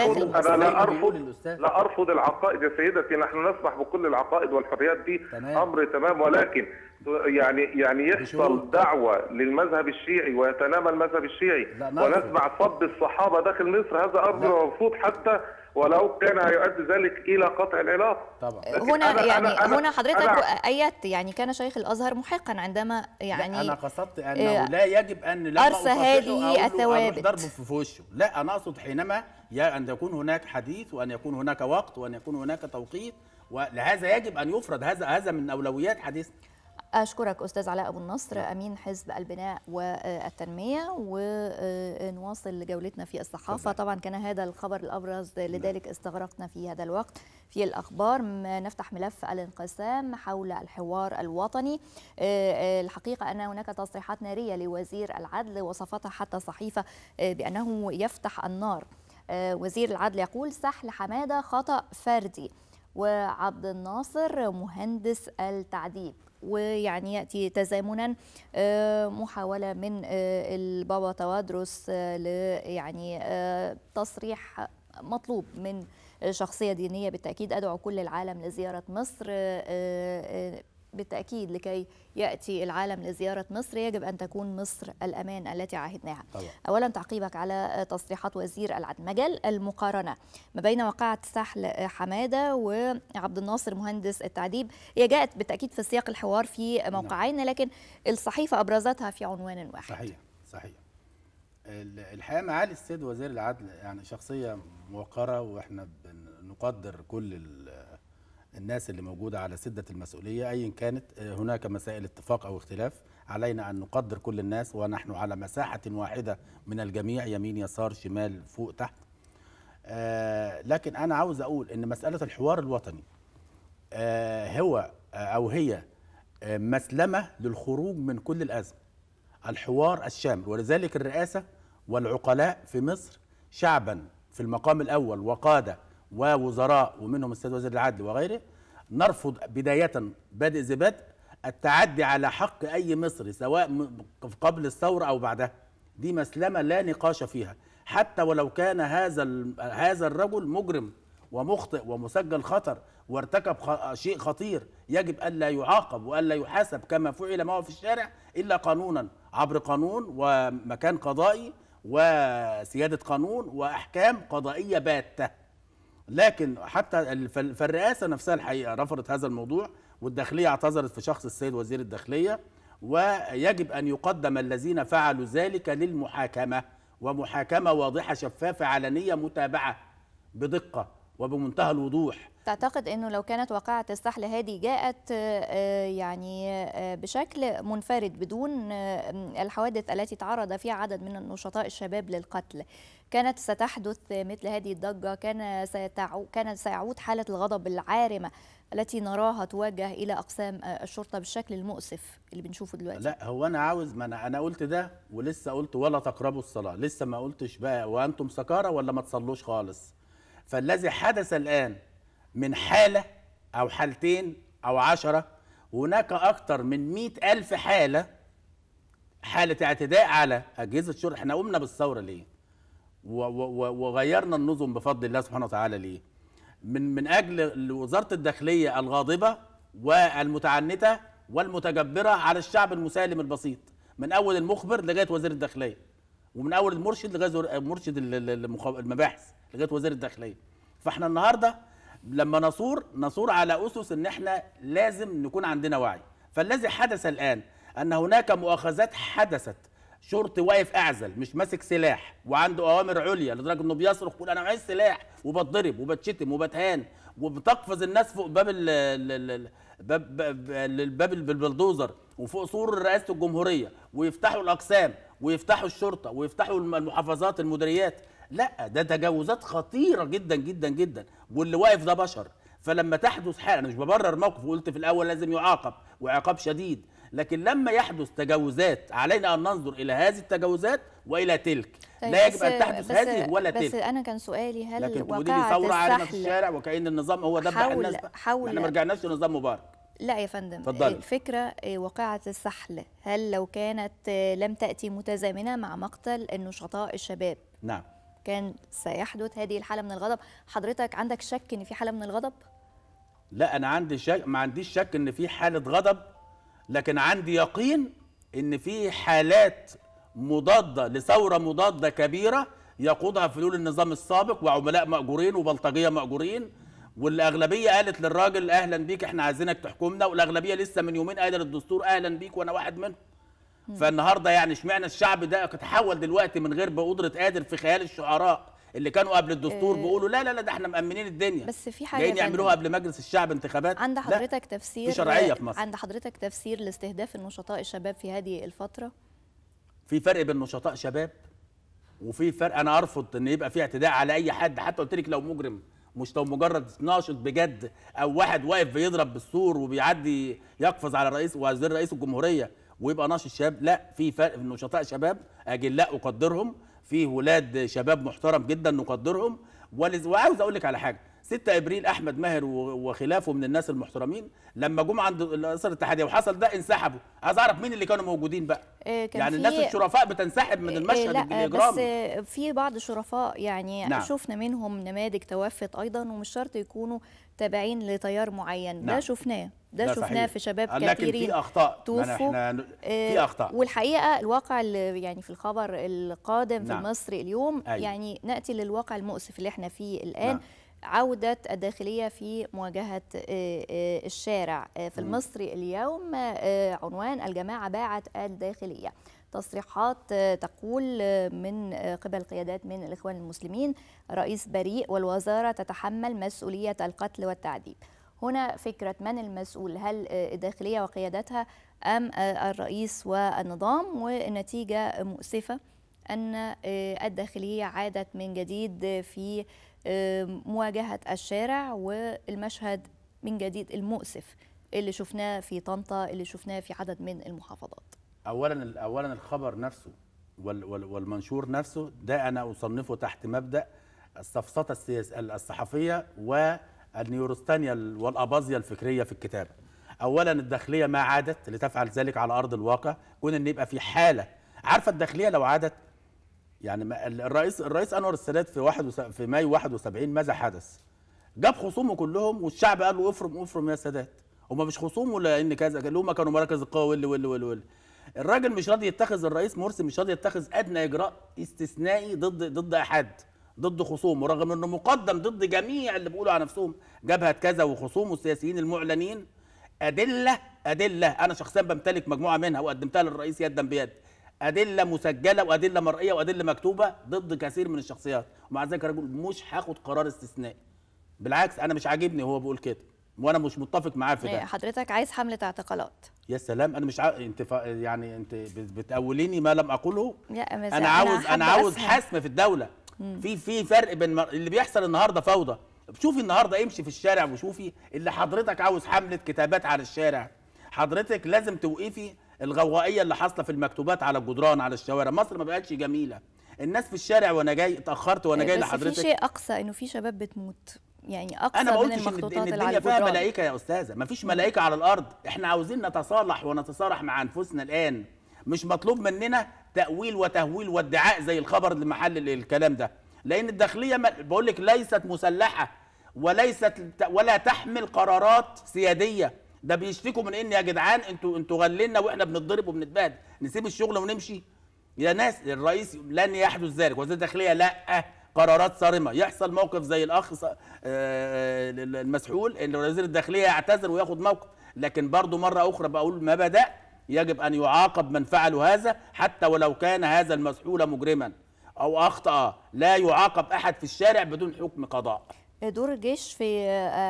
لا أرفض العقائد يا سيدتي، نحن نسمح بكل العقائد والحريات دي أمر تمام، ولكن يعني يحصل دعوة للمذهب الشيعي ويتنامى المذهب الشيعي ونسمع صب الصحابة داخل مصر، هذا أمر مرفوض حتى ولو كان هيؤدي ذلك الى قطع العلاقه. طبعا هنا حضرتك ايات يعني كان شيخ الازهر محقا عندما يعني انا قصدت انه لا يجب ان لما ارسى هذه الثوابت ضرب في وشه، لا انا اقصد حينما ان يكون هناك حديث وان يكون هناك وقت وان يكون هناك توقيت، ولهذا يجب ان يفرض هذا من اولويات حديثنا. أشكرك أستاذ علاء أبو النصر أمين حزب البناء والتنمية، ونواصل جولتنا في الصحافة. طبعا كان هذا الخبر الأبرز لذلك استغرقنا في هذا الوقت في الأخبار. نفتح ملف الانقسام حول الحوار الوطني. الحقيقة أن هناك تصريحات نارية لوزير العدل وصفتها حتى الصحيفة بأنه يفتح النار. وزير العدل يقول سحل حمادة خطأ فردي، وعبد الناصر مهندس التعذيب. ويعني يأتي تزامنا محاولة من البابا توادرس يعني تصريح مطلوب من شخصية دينية. بالتأكيد أدعو كل العالم لزيارة مصر، بالتأكيد لكي يأتي العالم لزيارة مصر يجب أن تكون مصر الأمان التي عهدناها. أولا تعقيبك على تصريحات وزير العدل، مجال المقارنة ما بين واقعة سحل حمادة وعبد الناصر مهندس التعذيب هي جاءت بالتأكيد في سياق الحوار في موقعين، لكن الصحيفة أبرزتها في عنوان واحد. صحيح. الحقيقة معالي السيد وزير العدل يعني شخصية موقرة، وإحنا بنقدر كل الناس اللي موجودة على سدة المسؤولية أيا كانت. هناك مسائل اتفاق أو اختلاف، علينا أن نقدر كل الناس، ونحن على مساحة واحدة من الجميع، يمين يسار شمال فوق تحت. لكن أنا عاوز أقول أن مسألة الحوار الوطني هي مسلمة للخروج من كل الأزمة، الحوار الشامل. ولذلك الرئاسة والعقلاء في مصر شعبا في المقام الأول وقادة ووزراء ومنهم السيد وزير العدل وغيره نرفض بداية بادئ ذي بدء التعدي على حق أي مصري سواء قبل الثورة أو بعدها. دي مسلمة لا نقاش فيها، حتى ولو كان هذا الرجل مجرم ومخطئ ومسجل خطر وارتكب شيء خطير، يجب ألا يعاقب وألا يحاسب كما فعل معه في الشارع إلا قانونا، عبر قانون ومكان قضائي وسيادة قانون وأحكام قضائية باتة. لكن حتى فالرئاسة نفسها الحقيقة رفضت هذا الموضوع، والداخلية اعتذرت في شخص السيد وزير الداخلية، ويجب أن يقدم الذين فعلوا ذلك للمحاكمة، ومحاكمة واضحة شفافة علنية متابعة بدقة وبمنتهى الوضوح. تعتقد أنه لو كانت واقعة السحل هذه جاءت يعني بشكل منفرد بدون الحوادث التي تعرض فيها عدد من النشطاء الشباب للقتل، كانت ستحدث مثل هذه الضجة؟ كانت سيعود حالة الغضب العارمة التي نراها توجه إلى أقسام الشرطة بالشكل المؤسف اللي بنشوفه دلوقتي؟ لا، هو أنا عاوز، ما أنا قلت ده ولسه قلت ولا تقربوا الصلاة، لسه ما قلتش بقى وأنتم سكارى ولا ما تصلوش خالص. فالذي حدث الآن من حالة أو حالتين أو 10، هناك أكثر من 100,000 حالة اعتداء على أجهزة الشرطة. احنا قمنا بالثورة ليه؟ وغيرنا النظم بفضل الله سبحانه وتعالى ليه؟ من أجل وزارة الداخلية الغاضبة والمتعنتة والمتجبرة على الشعب المسالم البسيط، من أول المخبر لغاية وزير الداخلية، ومن أول المرشد لغاية مرشد المباحث لغاية وزير الداخلية. فاحنا النهارده لما نصور على أسس ان احنا لازم نكون عندنا وعي. فالذي حدث الآن أن هناك مؤاخذات حدثت، شرطي واقف أعزل مش ماسك سلاح وعنده أوامر عليا لدرجة إنه بيصرخ يقول أنا معايا سلاح، وبتضرب وبتشتم وبتهان، وبتقفز الناس فوق باب الباب بالبلدوزر وفوق سور رئاسة الجمهورية، ويفتحوا الأقسام ويفتحوا الشرطة ويفتحوا المحافظات المديريات. لا، ده تجاوزات خطيرة جدا جدا جدا، واللي واقف ده بشر. فلما تحدث حالة، أنا مش ببرر موقف، وقلت في الأول لازم يعاقب وعقاب شديد، لكن لما يحدث تجاوزات علينا أن ننظر إلى هذه التجاوزات وإلى تلك. طيب، لا يجب أن تحدث هذه ولا تلك. بس أنا كان سؤالي، هل لكن وقعت ثورة عالمة في السحل الشارع وكأن النظام هو دبح الناس بقى. احنا ما رجعناش لنظام مبارك. لا يا فندم، اتفضلي. الفكرة واقعة السحل هل لو كانت لم تأتي متزامنة مع مقتل النشطاء الشباب، نعم، كان سيحدث هذه الحالة من الغضب؟ حضرتك عندك شك إن في حالة من الغضب؟ لا، أنا عندي شك، ما عنديش شك إن في حالة غضب، لكن عندي يقين إن في حالات مضادة لثورة مضادة كبيرة يقودها فلول النظام السابق وعملاء مأجورين وبلطجية مأجورين، والأغلبية قالت للراجل أهلا بيك احنا عايزينك تحكمنا، والأغلبية لسه من يومين قايلة للدستور أهلا بيك وأنا واحد منهم. فالنهارده يعني اشمعنى الشعب ده تحول دلوقتي من غير بقدرة قادر في خيال الشعراء اللي كانوا قبل الدستور بيقولوا لا لا لا ده احنا مأمنين الدنيا، بس في حاجة جايين يعملوها قبل مجلس الشعب انتخابات. عند حضرتك تفسير في شرعية في مصر. عند حضرتك تفسير لاستهداف النشطاء الشباب في هذه الفترة؟ في فرق بين نشطاء شباب وفي فرق. انا ارفض ان يبقى في اعتداء على اي حد، حتى قلت لك لو مجرم، مش لو مجرد ناشط بجد او واحد واقف بيضرب بالسور وبيعدي يقفز على رئيس وزير رئيس الجمهوريه ويبقى ناشط شاب. لا، في فرق بين نشطاء شباب اجلاء اقدرهم، في ولاد شباب محترم جدا نقدرهم. وعاوز اقول لك على حاجه، 6 ابريل احمد ماهر وخلافه من الناس المحترمين لما جم عند الاسر الاتحاديه وحصل ده انسحبوا. عايز اعرف مين اللي كانوا موجودين بقى. يعني الناس الشرفاء بتنسحب من المشهد الاجرامي. بس في بعض الشرفاء يعني نعم. شفنا منهم نماذج توفت ايضا، ومش شرط يكونوا تابعين لتيار معين. نعم. ده شفناه في شباب كثيرين. لكن في اخطاء، توفوا. في اخطاء. والحقيقه الواقع اللي يعني في الخبر القادم نعم. في المصري اليوم، أيوة. يعني ناتي للواقع المؤسف اللي احنا فيه الان. نعم. عودة الداخلية في مواجهة الشارع. في المصري اليوم عنوان الجماعة باعت الداخلية. تصريحات تقول من قبل قيادات من الإخوان المسلمين رئيس بريء والوزارة تتحمل مسؤولية القتل والتعذيب. هنا فكرة من المسؤول؟ هل الداخلية وقيادتها أم الرئيس والنظام؟ والنتيجة مؤسفة أن الداخلية عادت من جديد في مواجهة الشارع، والمشهد من جديد المؤسف اللي شفناه في طنطا، اللي شفناه في عدد من المحافظات. اولا الخبر نفسه والمنشور نفسه ده انا اصنفه تحت مبدا السفسطه الصحفيه والنيورستانيا والاباظيه الفكريه في الكتابه. اولا الداخليه ما عادت لتفعل ذلك على ارض الواقع، كون ان يبقى في حاله. عارفه الداخليه لو عادت، يعني الرئيس انور السادات في مايو 71 ماذا حدث؟ جاب خصومه كلهم والشعب قال له افرم يا سادات. هم مش خصومه لان كذا، قال لهم كانوا مراكز القوى واللي الراجل مش راضي يتخذ، الرئيس مرسي مش راضي يتخذ ادنى اجراء استثنائي ضد احد، ضد خصومه، رغم انه مقدم ضد جميع اللي بيقولوا على نفسهم جبهه كذا وخصومه السياسيين المعلنين. ادله انا شخصيا بمتلك مجموعه منها وقدمتها للرئيس يدا بيد، ادله مسجله وادله مرئيه وادله مكتوبه ضد كثير من الشخصيات، ومع ذلك الرجل مش هاخد قرار استثنائي. بالعكس انا مش عاجبني هو بيقول كده، وانا مش متفق معاه في ده. حضرتك عايز حمله اعتقالات؟ يا سلام، انا مش انت يعني انت بتقوليني ما لم اقوله. لا انا عاوز حسم في الدوله. في فرق بين اللي بيحصل النهارده فوضى. شوفي النهارده امشي في الشارع وشوفي اللي حضرتك عاوز حمله كتابات على الشارع. حضرتك لازم توقفي الغوائيه اللي حاصله في المكتوبات على الجدران على الشوارع. مصر ما بقتش جميله. الناس في الشارع وانا جاي اتاخرت وانا جاي لحضرتك. بس في شيء اقصى، انه في شباب بتموت، يعني اقصى أنا من المخطوطات إن اللي على الدنيا الجدران. فيها ملائكه يا استاذه، مفيش ملائكه على الارض. احنا عاوزين نتصالح ونتصارح مع انفسنا الان. مش مطلوب مننا تاويل وتهويل وادعاء زي الخبر اللي محل الكلام ده، لان الداخليه بقول لك ليست مسلحه ولا تحمل قرارات سياديه. ده بيشتكوا من ان يا جدعان انتوا غلنا واحنا بنتضرب وبنتبهدل، نسيب الشغل ونمشي. يا ناس الرئيس لن يحدث ذلك، وزير الداخليه لا، قرارات صارمه. يحصل موقف زي الاخ المسحول ان وزير الداخليه يعتذر وياخد موقف، لكن برضه مره اخرى بقول ما بدا يجب ان يعاقب من فعلوا هذا، حتى ولو كان هذا المسحول مجرما او اخطا. لا يعاقب احد في الشارع بدون حكم قضاء. دور الجيش في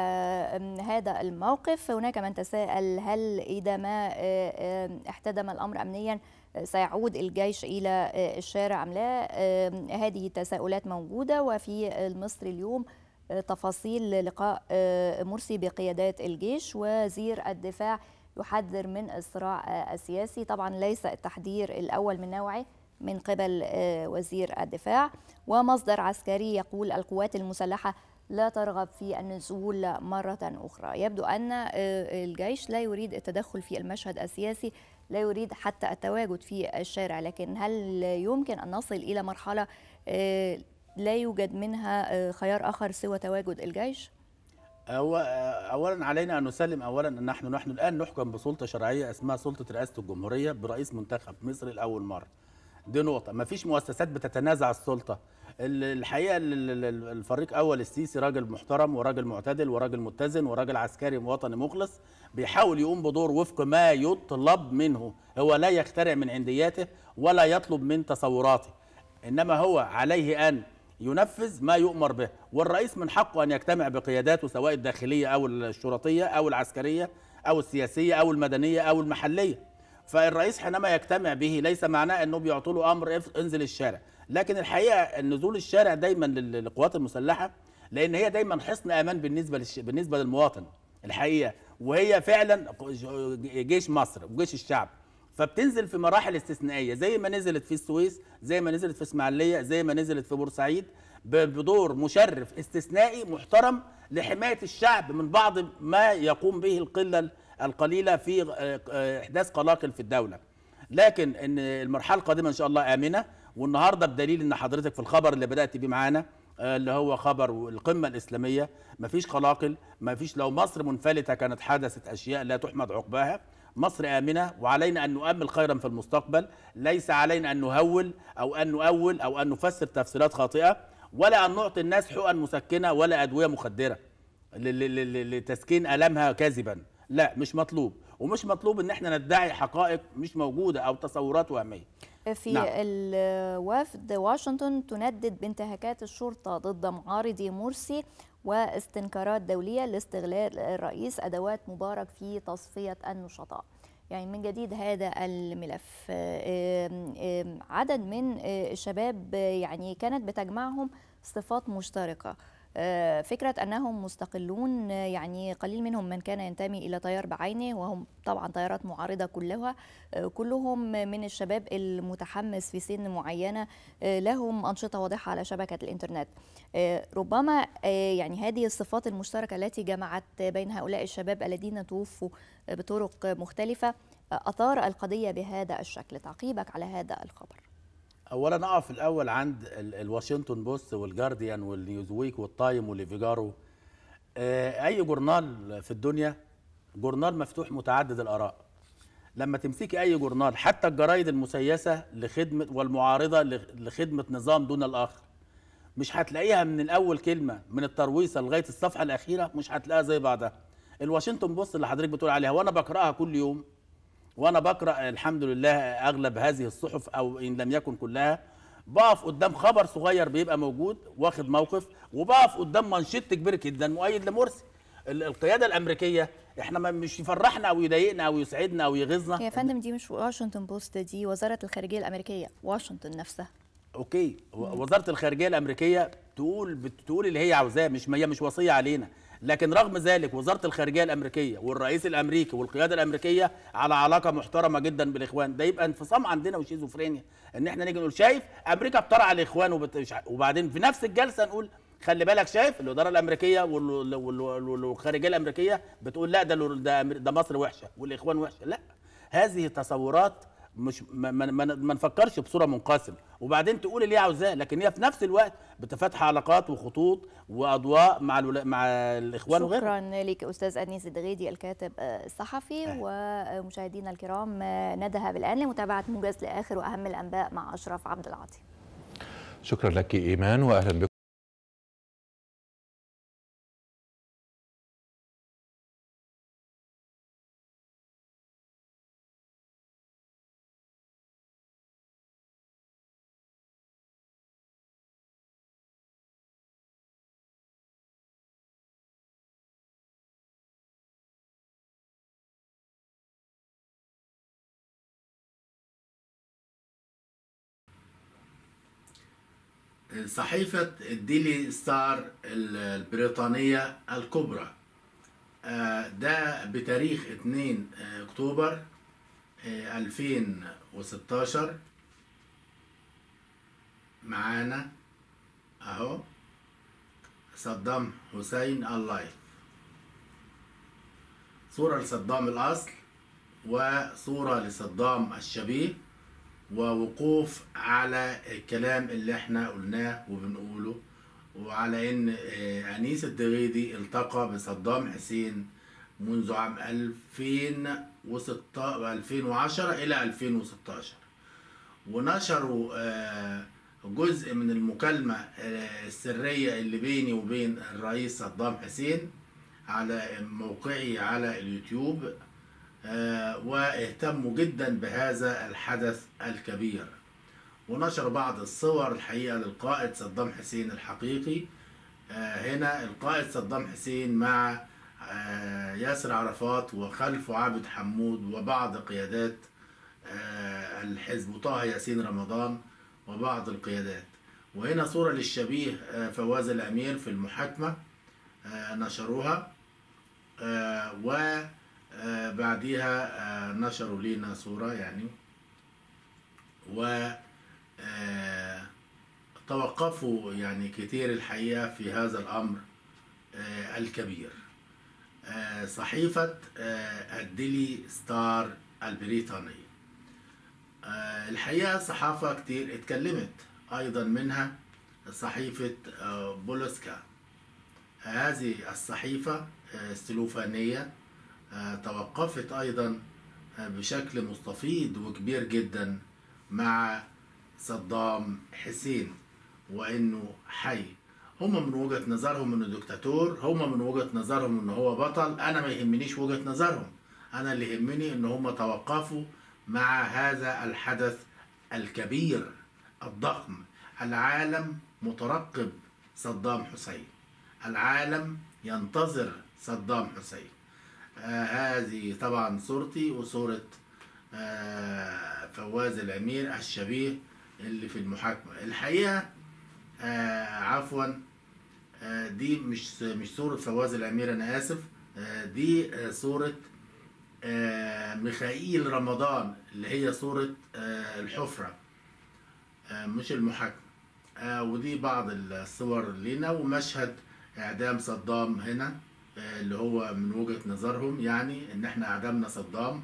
هذا الموقف، هناك من تساءل هل إذا ما احتدم الأمر أمنيا سيعود الجيش إلى الشارع أم لا؟ هذه التساؤلات موجودة. وفي المصري اليوم تفاصيل لقاء مرسي بقيادات الجيش، وزير الدفاع يحذر من الصراع السياسي. طبعا ليس التحذير الأول من نوعه من قبل وزير الدفاع. ومصدر عسكري يقول القوات المسلحة لا ترغب في النزول مرة أخرى. يبدو أن الجيش لا يريد التدخل في المشهد السياسي، لا يريد حتى التواجد في الشارع. لكن هل يمكن أن نصل إلى مرحلة لا يوجد منها خيار آخر سوى تواجد الجيش؟ أولا علينا أن نسلم أولا أن نحن الآن نحكم بسلطة شرعية اسمها سلطة رئاسة الجمهورية برئيس منتخب مصري لأول مرة. دي نقطة. ما فيش مؤسسات بتتنازع السلطة. الحقيقة الفريق أول السيسي راجل محترم وراجل معتدل وراجل متزن وراجل عسكري وطني مخلص، بيحاول يقوم بدور وفق ما يطلب منه. هو لا يخترع من عندياته ولا يطلب من تصوراته، إنما هو عليه أن ينفذ ما يؤمر به. والرئيس من حقه أن يجتمع بقياداته سواء الداخلية أو الشرطية أو العسكرية أو السياسية أو المدنية أو المحلية. فالرئيس حينما يجتمع به ليس معناه أنه بيعطوا له أمر انزل الشارع، لكن الحقيقة النزول الشارع دايما للقوات المسلحة، لأن هي دايما حصن أمان بالنسبة للمواطن الحقيقة، وهي فعلا جيش مصر وجيش الشعب. فبتنزل في مراحل استثنائية زي ما نزلت في السويس، زي ما نزلت في إسماعيلية، زي ما نزلت في بورسعيد، بدور مشرف استثنائي محترم لحماية الشعب من بعض ما يقوم به القلة القليلة في إحداث قلاقل في الدولة. لكن إن المرحلة القادمة إن شاء الله آمنة. والنهارده بدليل ان حضرتك في الخبر اللي بدات بيه معانا اللي هو خبر القمه الاسلاميه، مفيش قلاقل، مفيش. لو مصر منفلته كانت حدثت اشياء لا تحمد عقباها. مصر امنه، وعلينا ان نؤمل خيرا في المستقبل. ليس علينا ان نهول او ان نؤول او ان نفسر تفسيرات خاطئه، ولا ان نعطي الناس حقن مسكنه ولا ادويه مخدره لتسكين المها كاذبا. لا، مش مطلوب. ومش مطلوب ان احنا ندعي حقائق مش موجوده او تصورات وهميه. في نعم. الوفد واشنطن تندد بانتهاكات الشرطة ضد معارضي مرسي واستنكارات دولية لاستغلال الرئيس أدوات مبارك في تصفية النشطاء. يعني من جديد هذا الملف، عدد من الشباب يعني كانت بتجمعهم صفات مشتركة، فكرة أنهم مستقلون. يعني قليل منهم من كان ينتمي إلى تيار بعينه، وهم طبعا تيارات معارضة كلهم من الشباب المتحمس في سن معينة، لهم أنشطة واضحة على شبكة الإنترنت. ربما يعني هذه الصفات المشتركة التي جمعت بين هؤلاء الشباب الذين توفوا بطرق مختلفة أثار القضية بهذا الشكل. تعقيبك على هذا الخبر؟ اولا اقف الاول عند الواشنطن بوست والجارديان والنيوزويك والتايم والفيجارو. اي جورنال في الدنيا جورنال مفتوح متعدد الاراء. لما تمسكي اي جورنال، حتى الجرايد المسيسه لخدمه والمعارضه لخدمه نظام دون الاخر، مش هتلاقيها من الاول كلمه من الترويصه لغايه الصفحه الاخيره مش هتلاقيها زي بعضها. الواشنطن بوست اللي حضرتك بتقول عليها وانا بقراها كل يوم، وانا بقرا الحمد لله اغلب هذه الصحف او ان لم يكن كلها، بقف قدام خبر صغير بيبقى موجود واخد موقف، وبقف قدام منشط كبير جدا مؤيد لمرسي. القياده الامريكيه احنا مش يفرحنا او يضايقنا او يسعدنا او يغيظنا. يا فندم دي مش واشنطن بوست، دي وزاره الخارجيه الامريكيه، واشنطن نفسها. اوكي، وزاره الخارجيه الامريكيه بتقول اللي هي عاوزاه، مش وصيه علينا. لكن رغم ذلك وزاره الخارجيه الامريكيه والرئيس الامريكي والقياده الامريكيه على علاقه محترمه جدا بالاخوان. ده يبقى انفصام عندنا وشيزوفرينيا ان احنا نيجي نقول شايف امريكا بترعى الاخوان وبعدين في نفس الجلسه نقول خلي بالك شايف الاداره الامريكيه والخارجيه الامريكيه بتقول لا ده مصر وحشه والاخوان وحشه. لا، هذه تصورات مش ما نفكرش بصوره منقسمه، وبعدين تقول اللي هي عاوزاه، لكن هي في نفس الوقت بتفتح علاقات وخطوط واضواء مع الاخوان وغيرهم. شكرا لك استاذ انيس الدغيدي الكاتب الصحفي. ومشاهدينا الكرام نذهب الان لمتابعه موجز لاخر واهم الانباء مع اشرف عبد العاطي. شكرا لك ايمان واهلا بكم. صحيفة الديلي ستار البريطانية الكبرى ده بتاريخ 2 أكتوبر 2016 معانا اهو صدام حسين اللايف، صورة لصدام الأصل وصورة لصدام الشبيه، ووقوف على الكلام اللي احنا قلناه وبنقوله، وعلى ان انيس الدغيدي التقى بصدام حسين منذ عام 2010 الى 2016، ونشروا جزء من المكالمة السرية اللي بيني وبين الرئيس صدام حسين على موقعي على اليوتيوب، واهتموا جدا بهذا الحدث الكبير، ونشروا بعض الصور الحقيقة للقائد صدام حسين الحقيقي. هنا القائد صدام حسين مع ياسر عرفات وخلفه عابد حمود وبعض قيادات الحزب وطه ياسين رمضان وبعض القيادات. وهنا صورة للشبيه فواز الأمير في المحاكمة نشروها، وبعديها نشروا لنا صورة يعني، وتوقفوا يعني كتير الحقيقة في هذا الأمر الكبير. صحيفة الديلي ستار البريطانية الحقيقة صحافة كتير اتكلمت، أيضا منها صحيفة بولسكا. هذه الصحيفة السلوفانية توقفت أيضا بشكل مستفيض وكبير جدا مع صدام حسين وإنه حي. هم من وجهة نظرهم إنه دكتاتور، هم من وجهة نظرهم إنه هو بطل. أنا ما يهمنيش وجهة نظرهم، أنا اللي يهمني إن هم توقفوا مع هذا الحدث الكبير الضخم. العالم مترقب صدام حسين، العالم ينتظر صدام حسين. هذه طبعا صورتي وصورة فواز الأمير الشبيه اللي في المحاكمة. الحقيقة عفوا دي مش صورة فواز الأمير، أنا آسف، دي صورة ميخائيل رمضان اللي هي صورة الحفرة مش المحاكمة. ودي بعض الصور لنا، ومشهد إعدام صدام هنا اللي هو من وجهة نظرهم يعني إن إحنا أعدمنا صدام.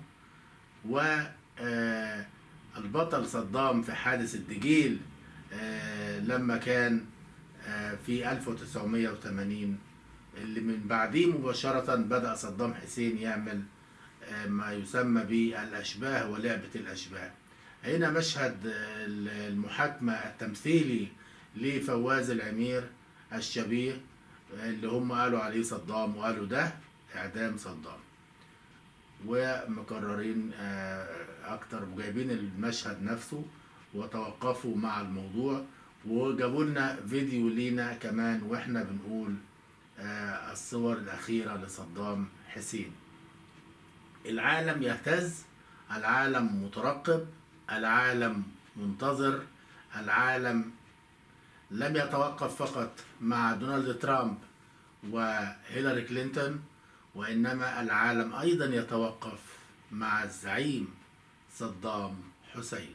والبطل صدام في حادث الدجيل لما كان في 1980 اللي من بعديه مباشرة بدأ صدام حسين يعمل ما يسمى بالأشباه ولعبة الأشباه. هنا مشهد المحاكمة التمثيلي لفواز الأمير الشبيه اللي هم قالوا عليه صدام وقالوا ده إعدام صدام، ومكررين أكتر وجايبين المشهد نفسه وتوقفوا مع الموضوع، وجابوا لنا فيديو لينا كمان واحنا بنقول الصور الأخيرة لصدام حسين. العالم يهتز، العالم مترقب، العالم منتظر، العالم لم يتوقف فقط مع دونالد ترامب وهيلاري كلينتون، وإنما العالم أيضا يتوقف مع الزعيم صدام حسين.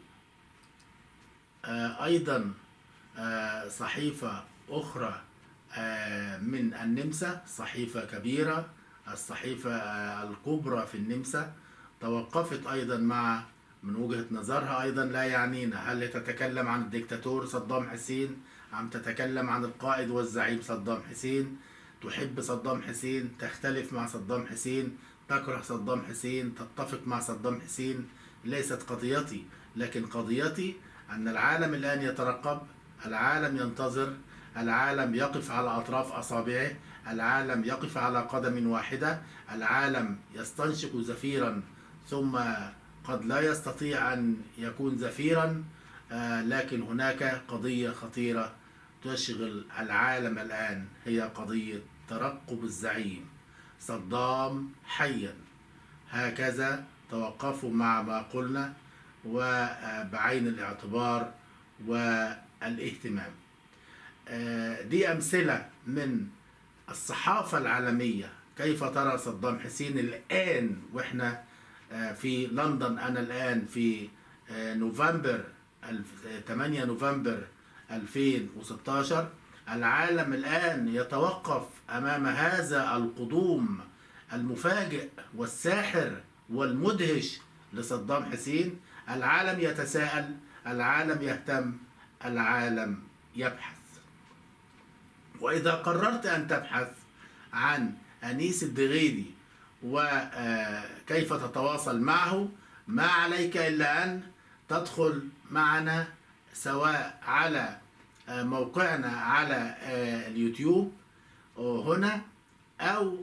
أيضا صحيفة أخرى من النمسا، صحيفة كبيرة، الصحيفة الكبرى في النمسا، توقفت أيضا مع من وجهة نظرها أيضا لا يعنينا هل تتكلم عن الدكتاتور صدام حسين أم تتكلم عن القائد والزعيم صدام حسين، تحب صدام حسين، تختلف مع صدام حسين، تكره صدام حسين، تتفق مع صدام حسين، ليست قضيتي. لكن قضيتي أن العالم الآن يترقب، العالم ينتظر، العالم يقف على أطراف أصابعه، العالم يقف على قدم واحدة، العالم يستنشق زفيرا ثم قد لا يستطيع أن يكون زفيرا، لكن هناك قضية خطيرة تشغل العالم الآن، هي قضية ترقب الزعيم صدام حيا. هكذا توقفوا مع ما قلنا وبعين الاعتبار والاهتمام. دي أمثلة من الصحافة العالمية كيف ترى صدام حسين الآن وإحنا في لندن. أنا الآن في نوفمبر 8 نوفمبر 2016. العالم الآن يتوقف أمام هذا القدوم المفاجئ والساحر والمدهش لصدام حسين. العالم يتساءل، العالم يهتم، العالم يبحث. وإذا قررت أن تبحث عن أنيس الدغيدي وكيف تتواصل معه، ما عليك إلا أن تدخل معنا سواء على موقعنا على اليوتيوب هنا أو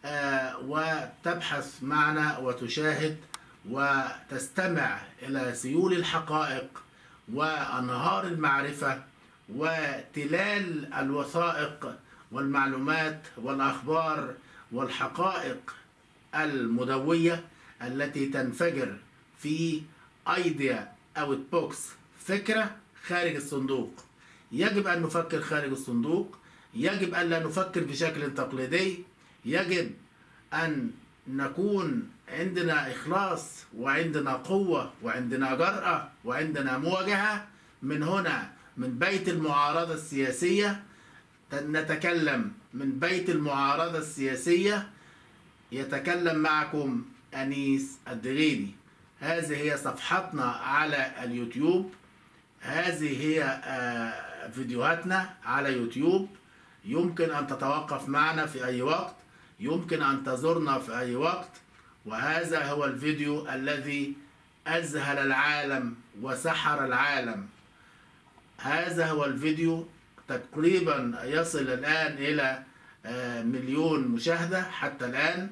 وتبحث معنا وتشاهد وتستمع إلى سيول الحقائق وأنهار المعرفة وتلال الوثائق والمعلومات والأخبار والحقائق المدوية التي تنفجر في ايديا اوت بوكس، فكرة خارج الصندوق. يجب أن نفكر خارج الصندوق، يجب أن لا نفكر بشكل تقليدي، يجب أن نكون عندنا إخلاص وعندنا قوة وعندنا جرأة وعندنا مواجهة. من هنا من بيت المعارضة السياسية نتكلم، من بيت المعارضة السياسية يتكلم معكم أنيس الدغيدي. هذه هي صفحتنا على اليوتيوب، هذه هي فيديوهاتنا على يوتيوب. يمكن أن تتوقف معنا في أي وقت، يمكن أن تزورنا في أي وقت. وهذا هو الفيديو الذي أذهل العالم وسحر العالم. هذا هو الفيديو تقريبا يصل الآن إلى 1,000,000 مشاهدة حتى الآن.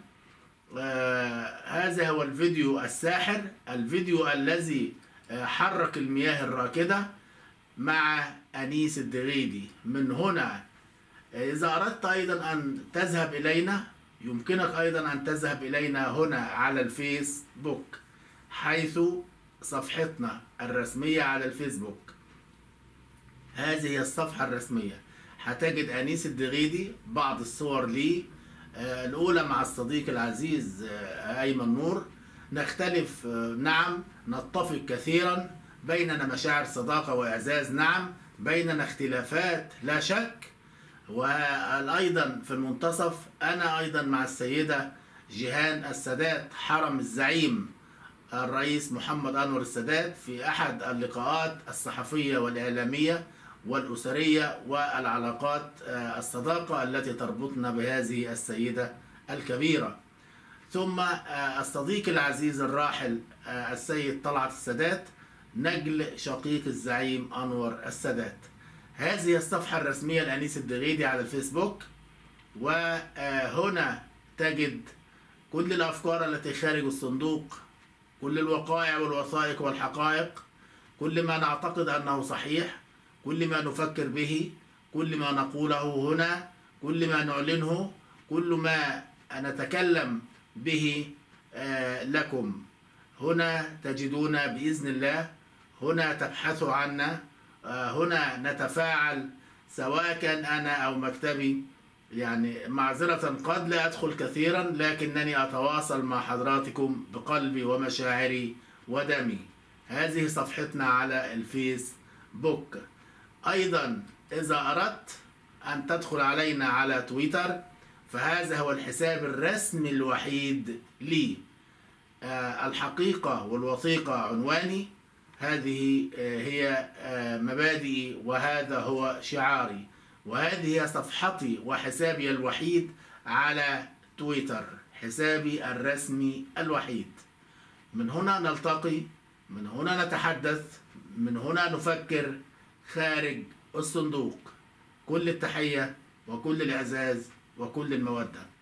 هذا هو الفيديو الساحر، الفيديو الذي حرك المياه الراكدة مع أنيس الدغيدي. من هنا إذا أردت أيضا أن تذهب إلينا، يمكنك أيضا أن تذهب إلينا هنا على الفيسبوك، حيث صفحتنا الرسمية على الفيسبوك. هذه هي الصفحة الرسمية، هتجد أنيس الدغيدي، بعض الصور لي، الأولى مع الصديق العزيز أيمن نور. نختلف نعم، نتفق كثيرا، بيننا مشاعر صداقة وإعزاز نعم، بيننا اختلافات لا شك. وأيضا في المنتصف أنا أيضا مع السيدة جيهان السادات، حرم الزعيم الرئيس محمد أنور السادات، في أحد اللقاءات الصحفية والإعلامية والأسرية والعلاقات الصداقة التي تربطنا بهذه السيدة الكبيرة. ثم الصديق العزيز الراحل السيد طلعت السادات، نجل شقيق الزعيم أنور السادات. هذه الصفحة الرسمية لأنيس الدغيدي على الفيسبوك. وهنا تجد كل الأفكار التي خارج الصندوق، كل الوقائع والوثائق والحقائق، كل ما نعتقد أنه صحيح، كل ما نفكر به، كل ما نقوله هنا، كل ما نعلنه، كل ما نتكلم به لكم هنا تجدون بإذن الله. هنا تبحثوا عنا، هنا نتفاعل، سواء كان أنا أو مكتبي. يعني معذرة قد لا أدخل كثيرا، لكنني أتواصل مع حضراتكم بقلبي ومشاعري ودمي. هذه صفحتنا على الفيسبوك. أيضا إذا أردت أن تدخل علينا على تويتر، فهذا هو الحساب الرسمي الوحيد لي. الحقيقة والوثيقة عنواني، هذه هي مبادئي وهذا هو شعاري، وهذه هي صفحتي وحسابي الوحيد على تويتر، حسابي الرسمي الوحيد. من هنا نلتقي، من هنا نتحدث، من هنا نفكر خارج الصندوق. كل التحية وكل الإعزاز وكل المودة.